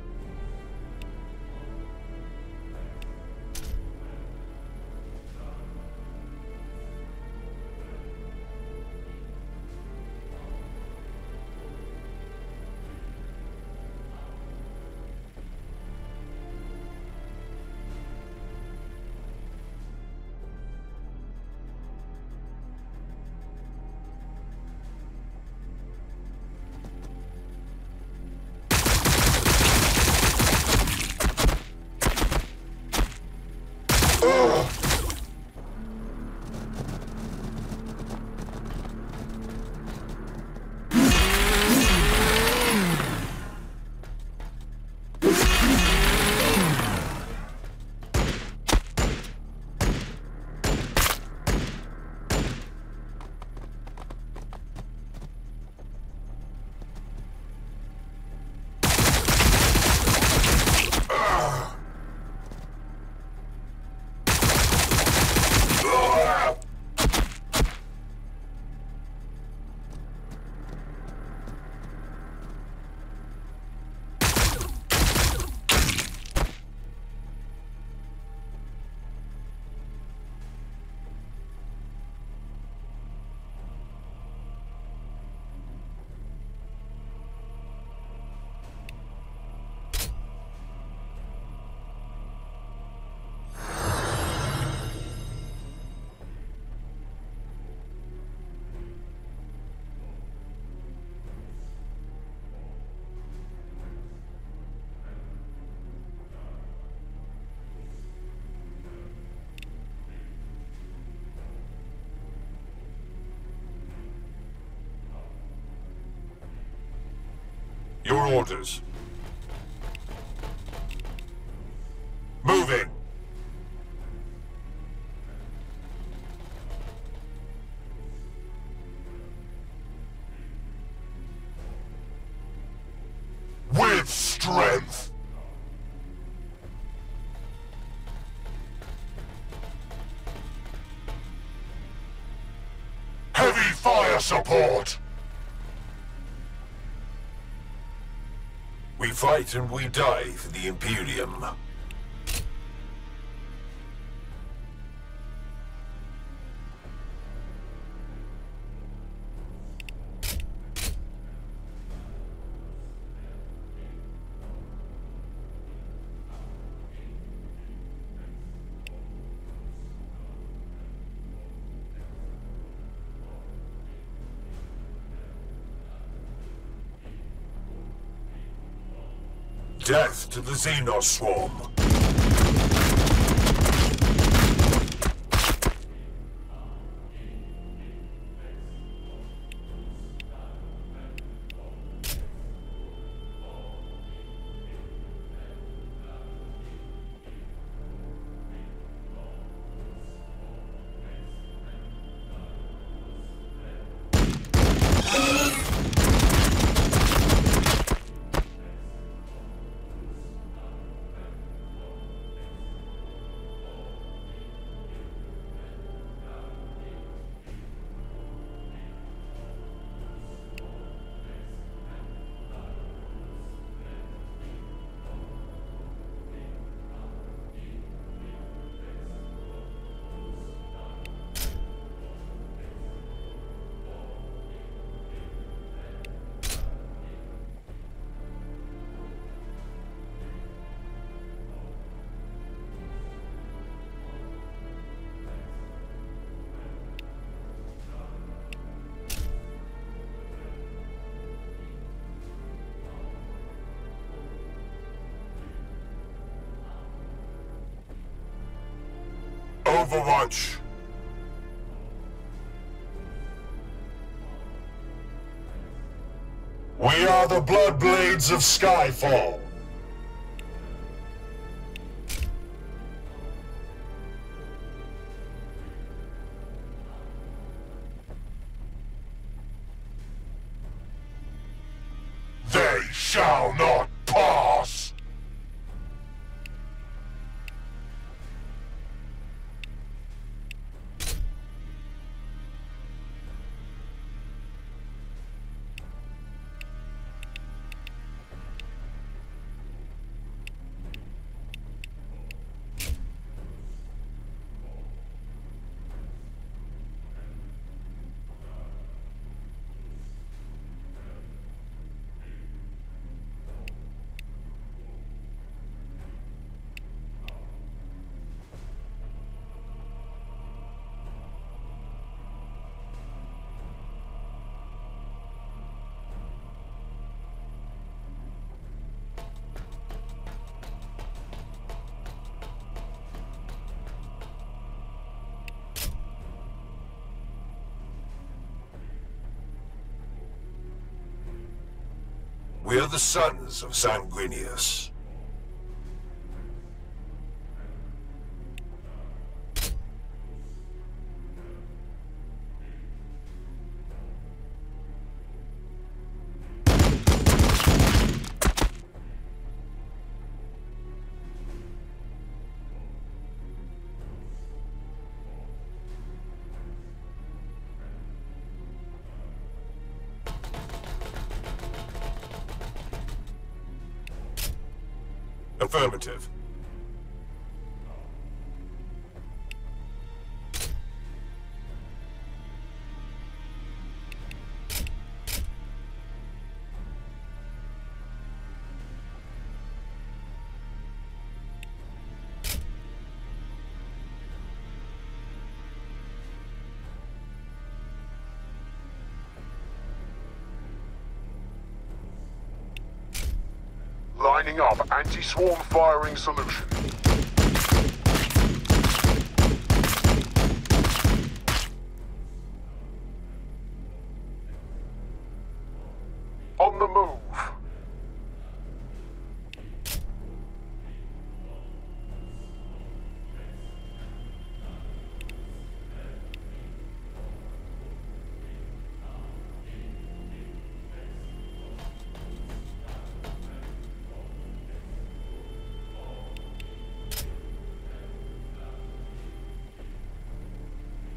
your orders. Moving. With strength. Heavy fire support. We fight and we die for the Imperium. Death to the Xenos swarm. Overwatch. We are the Bloodblades of Skyfall. They shall not pass. We are the sons of Sanguinius. Affirmative. Lining up anti-swarm firing solution. On the move.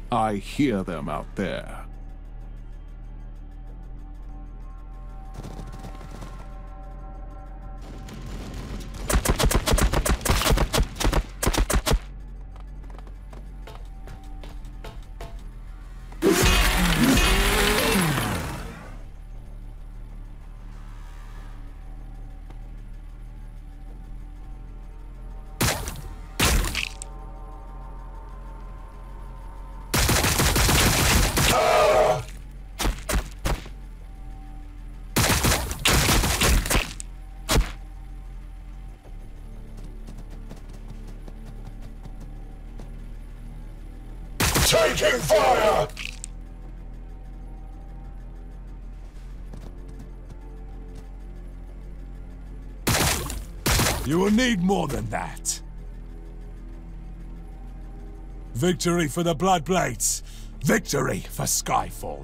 I hear them out there. Taking fire! You will need more than that. Victory for the Bloodblades! Victory for Skyfall!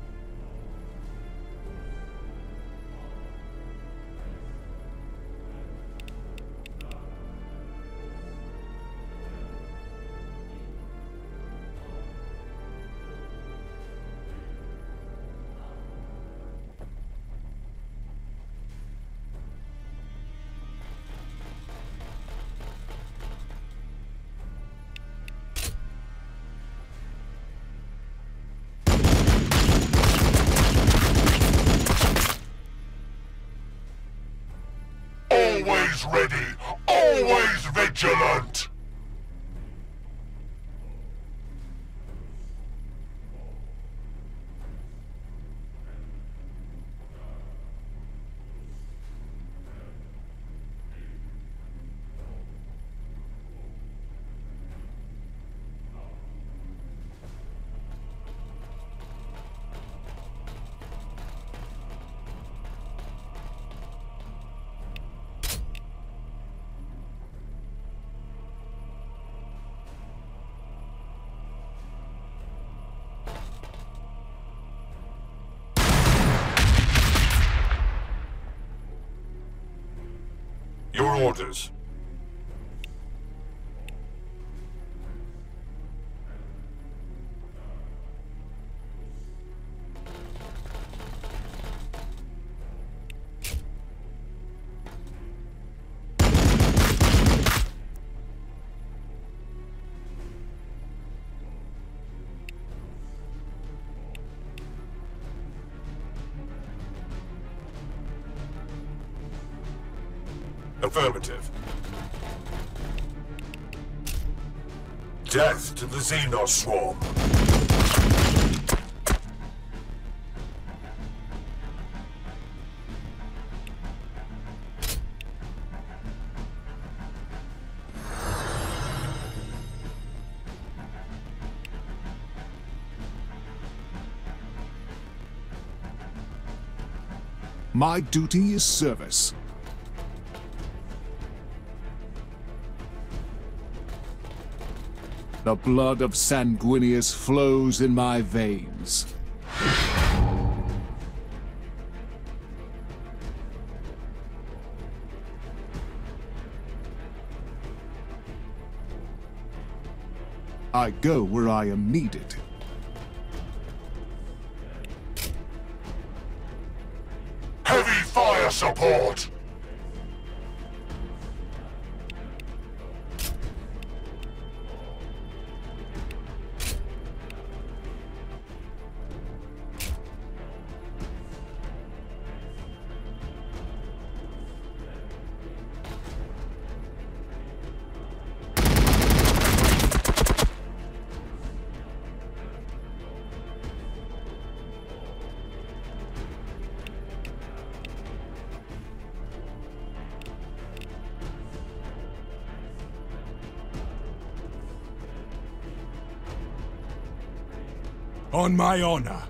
Always ready, always vigilant! Your orders. Affirmative. Death to the Xenos swarm. My duty is service. The blood of Sanguinius flows in my veins. I go where I am needed. Heavy fire support! On my honor.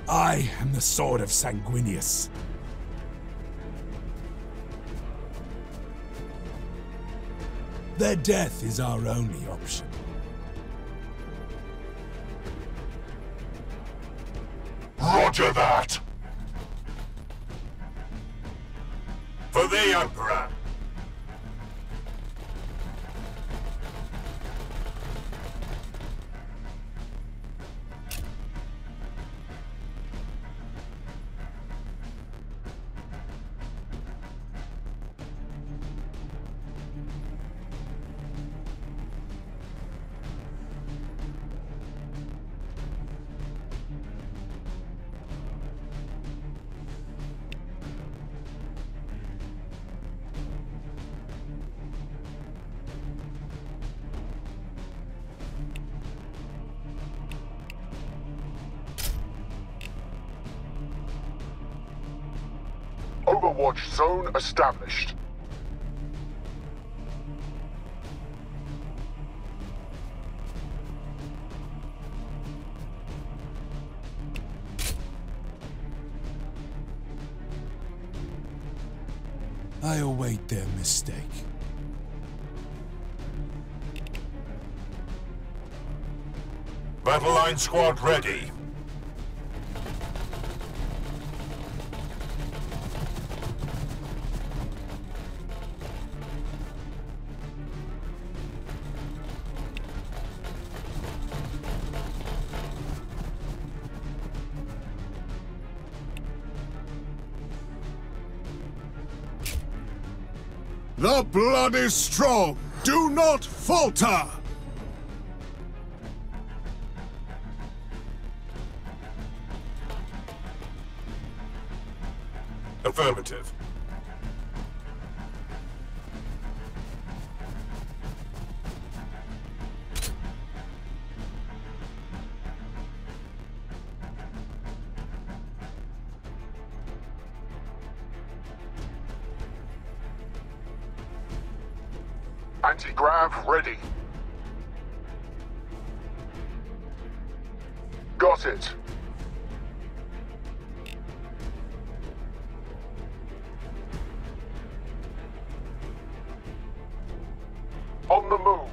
I am the sword of Sanguinius. Their death is our only option. Roger that! For the Emperor! Overwatch zone established. I await their mistake. Battle line squad ready. The blood is strong! Do not falter! Affirmative. Anti-grav ready. Got it. On the move.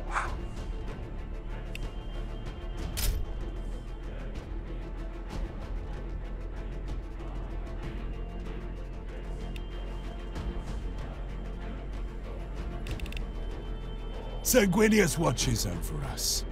Sanguinius watches over us.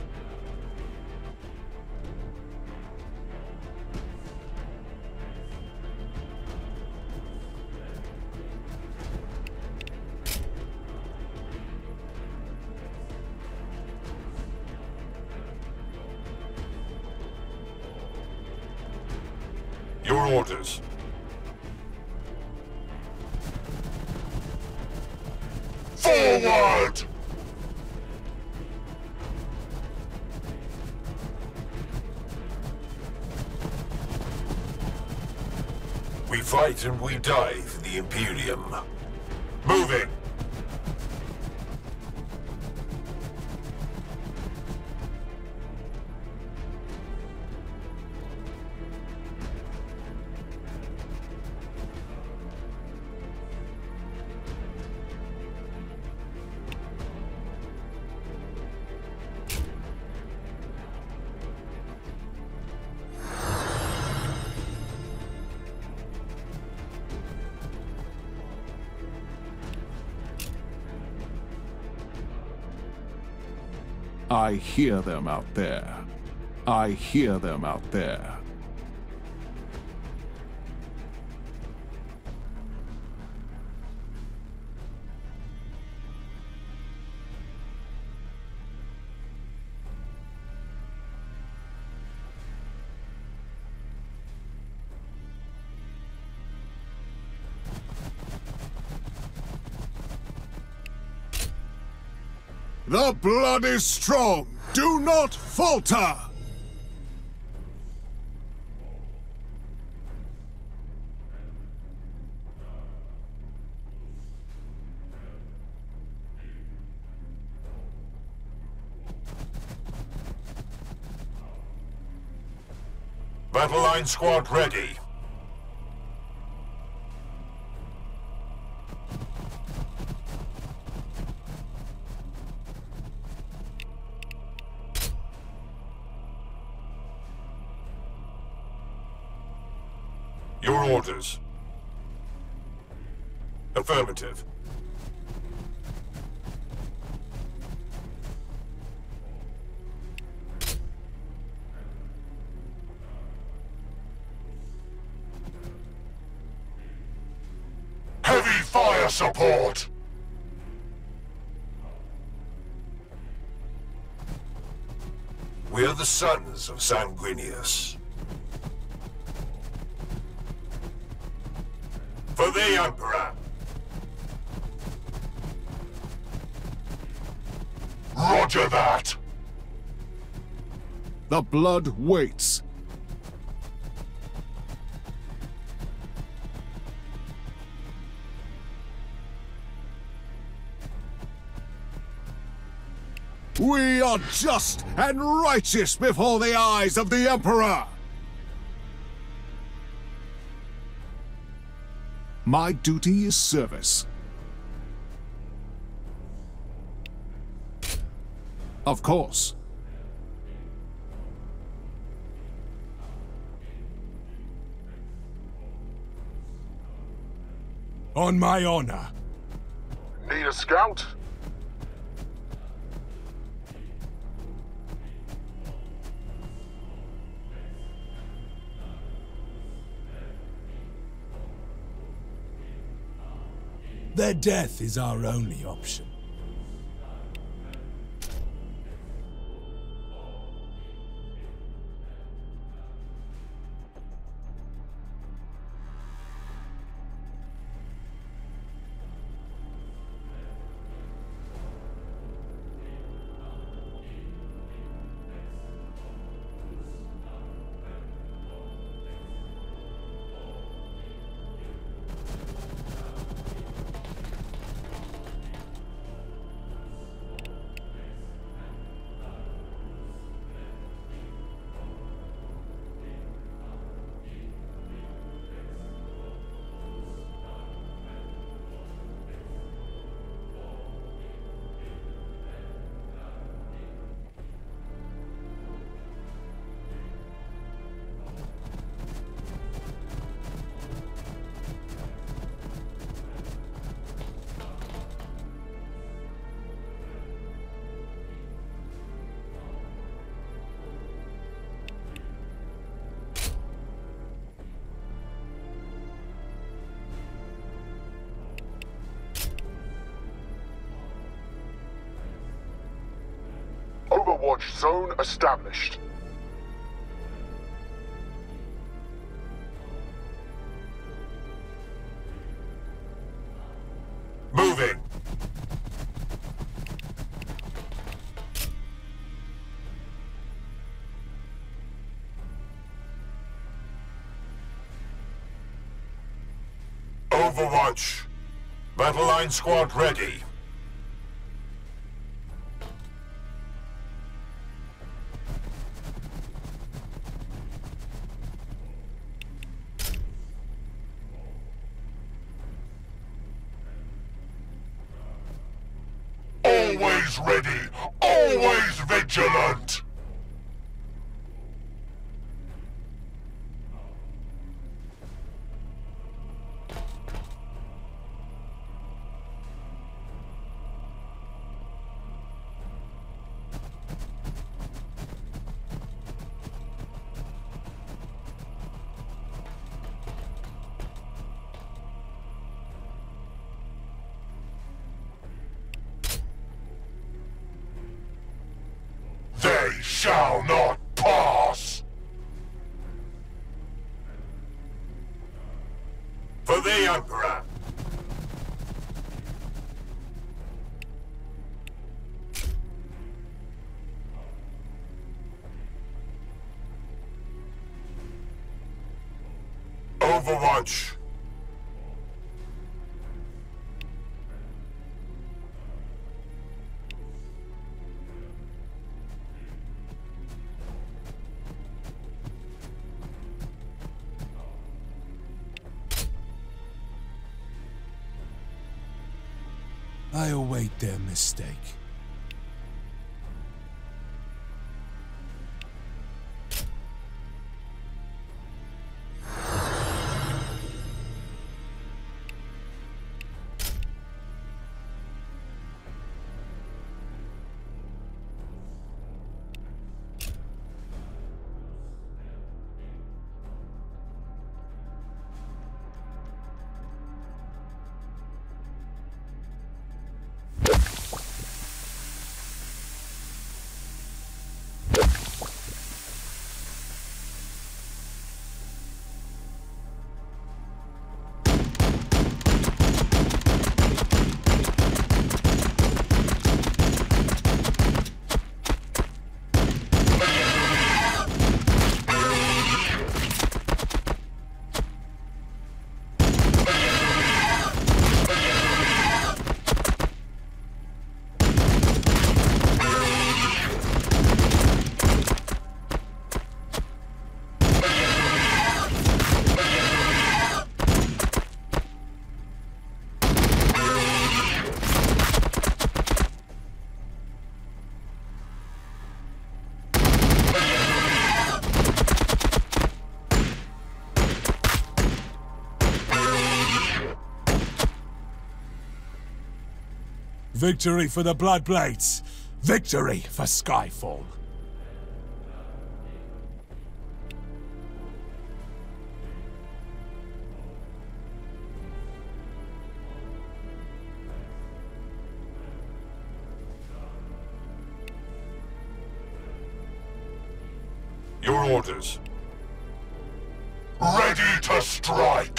Your orders. Forward! We fight and we die for the Imperium. Moving! I hear them out there. I hear them out there. The blood is strong! Do not falter! Battle line squad ready. Your orders. Affirmative. Heavy fire support! We are the sons of Sanguinius. For the Emperor! Roger that! The blood waits. We are just and righteous before the eyes of the Emperor! My duty is service. Of course. On my honor. Need a scout? Their death is our only option. Overwatch zone established. Moving. Overwatch. Battle line squad ready. Always ready, always vigilant! They shall not pass! For the Emperor! Overwatch! I await their mistake. Victory for the Bloodblades! Victory for Skyfall! Your orders. Ready to strike!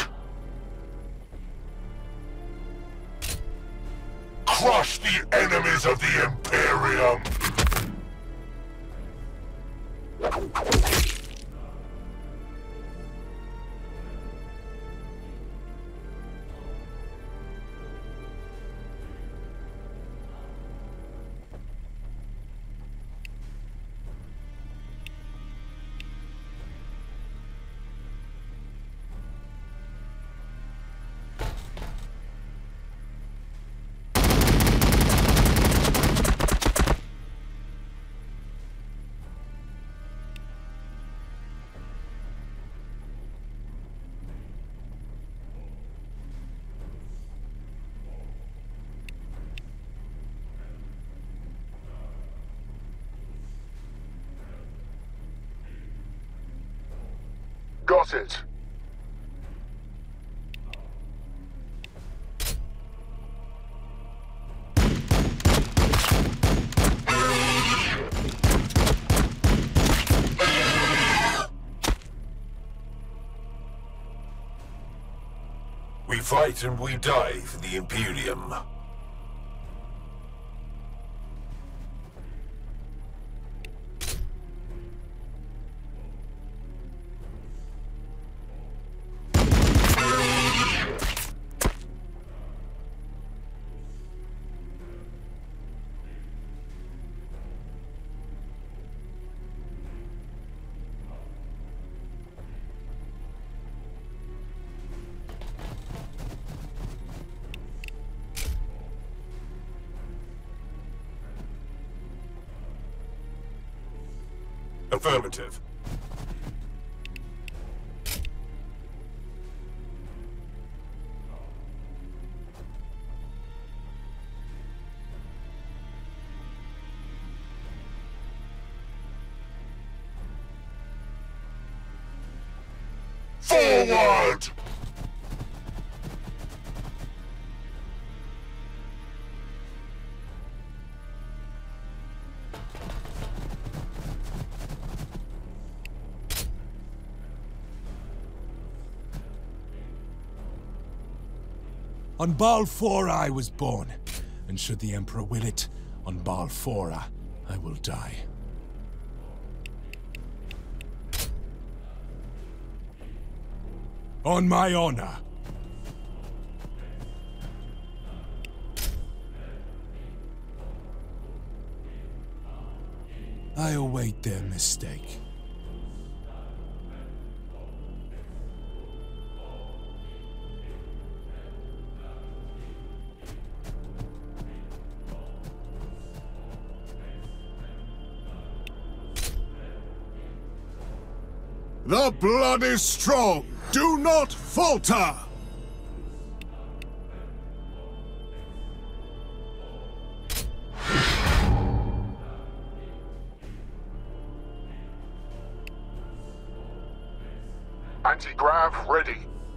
Crush the enemies of the Imperium! Got it. We fight and we die for the Imperium. Affirmative. Forward! On Balfora I was born, and should the Emperor will it, on Balfora I will die. On my honor. I await their mistake. The blood is strong! Do not falter! Anti-grav ready.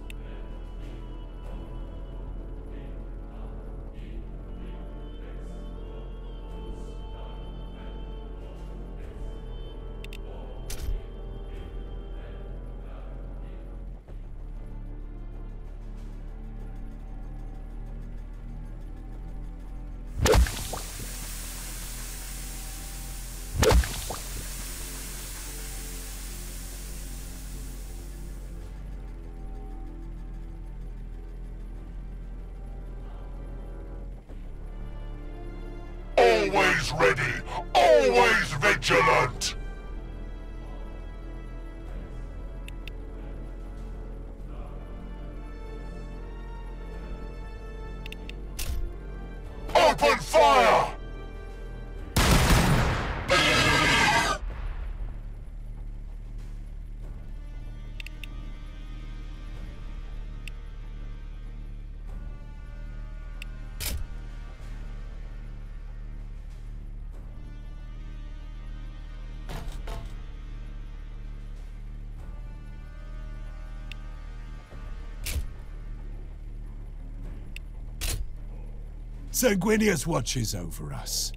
Always ready, always vigilant! Open fire! Sanguinius watches over us.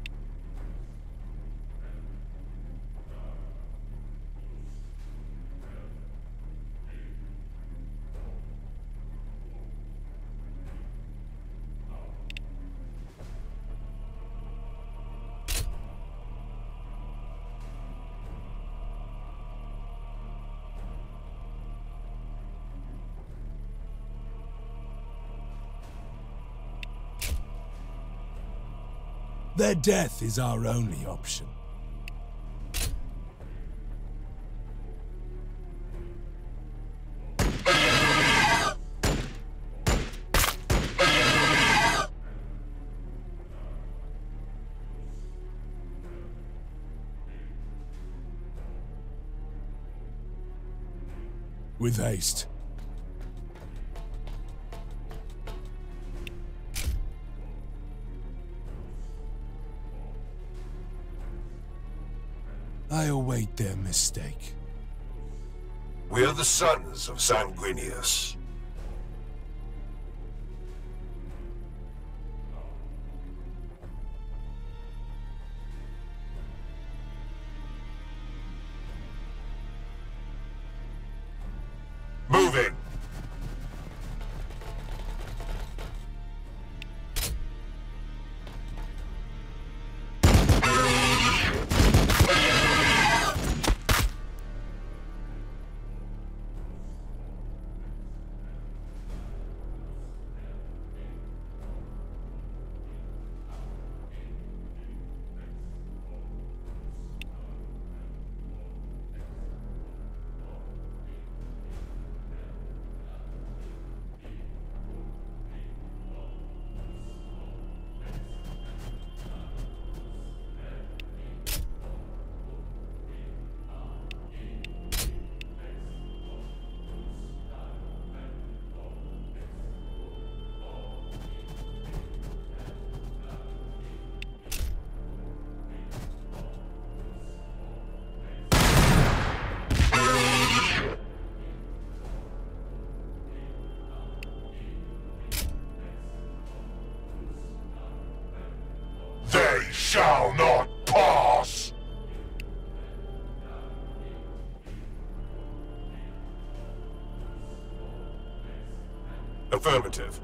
Their death is our only option. With haste. I await their mistake. We are the sons of Sanguinius. Moving! They shall not pass! Affirmative.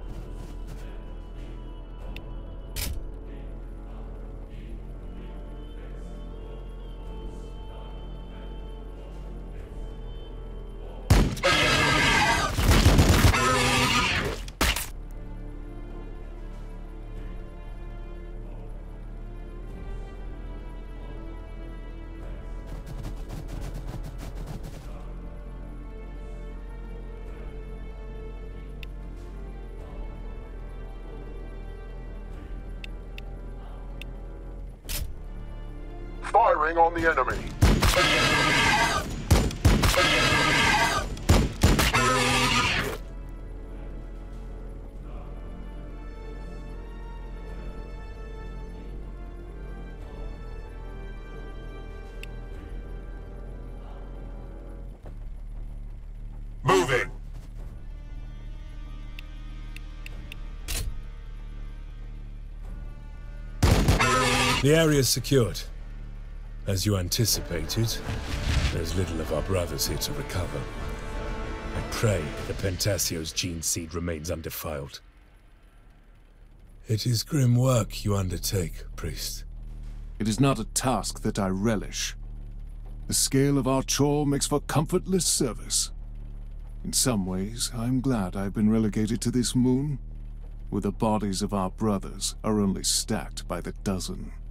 Firing on the enemy. The area is secured. As you anticipated, there's little of our brothers here to recover. I pray the Pentasio's gene seed remains undefiled. It is grim work you undertake, priest. It is not a task that I relish. The scale of our chore makes for comfortless service. In some ways, I'm glad I've been relegated to this moon, where the bodies of our brothers are only stacked by the dozen.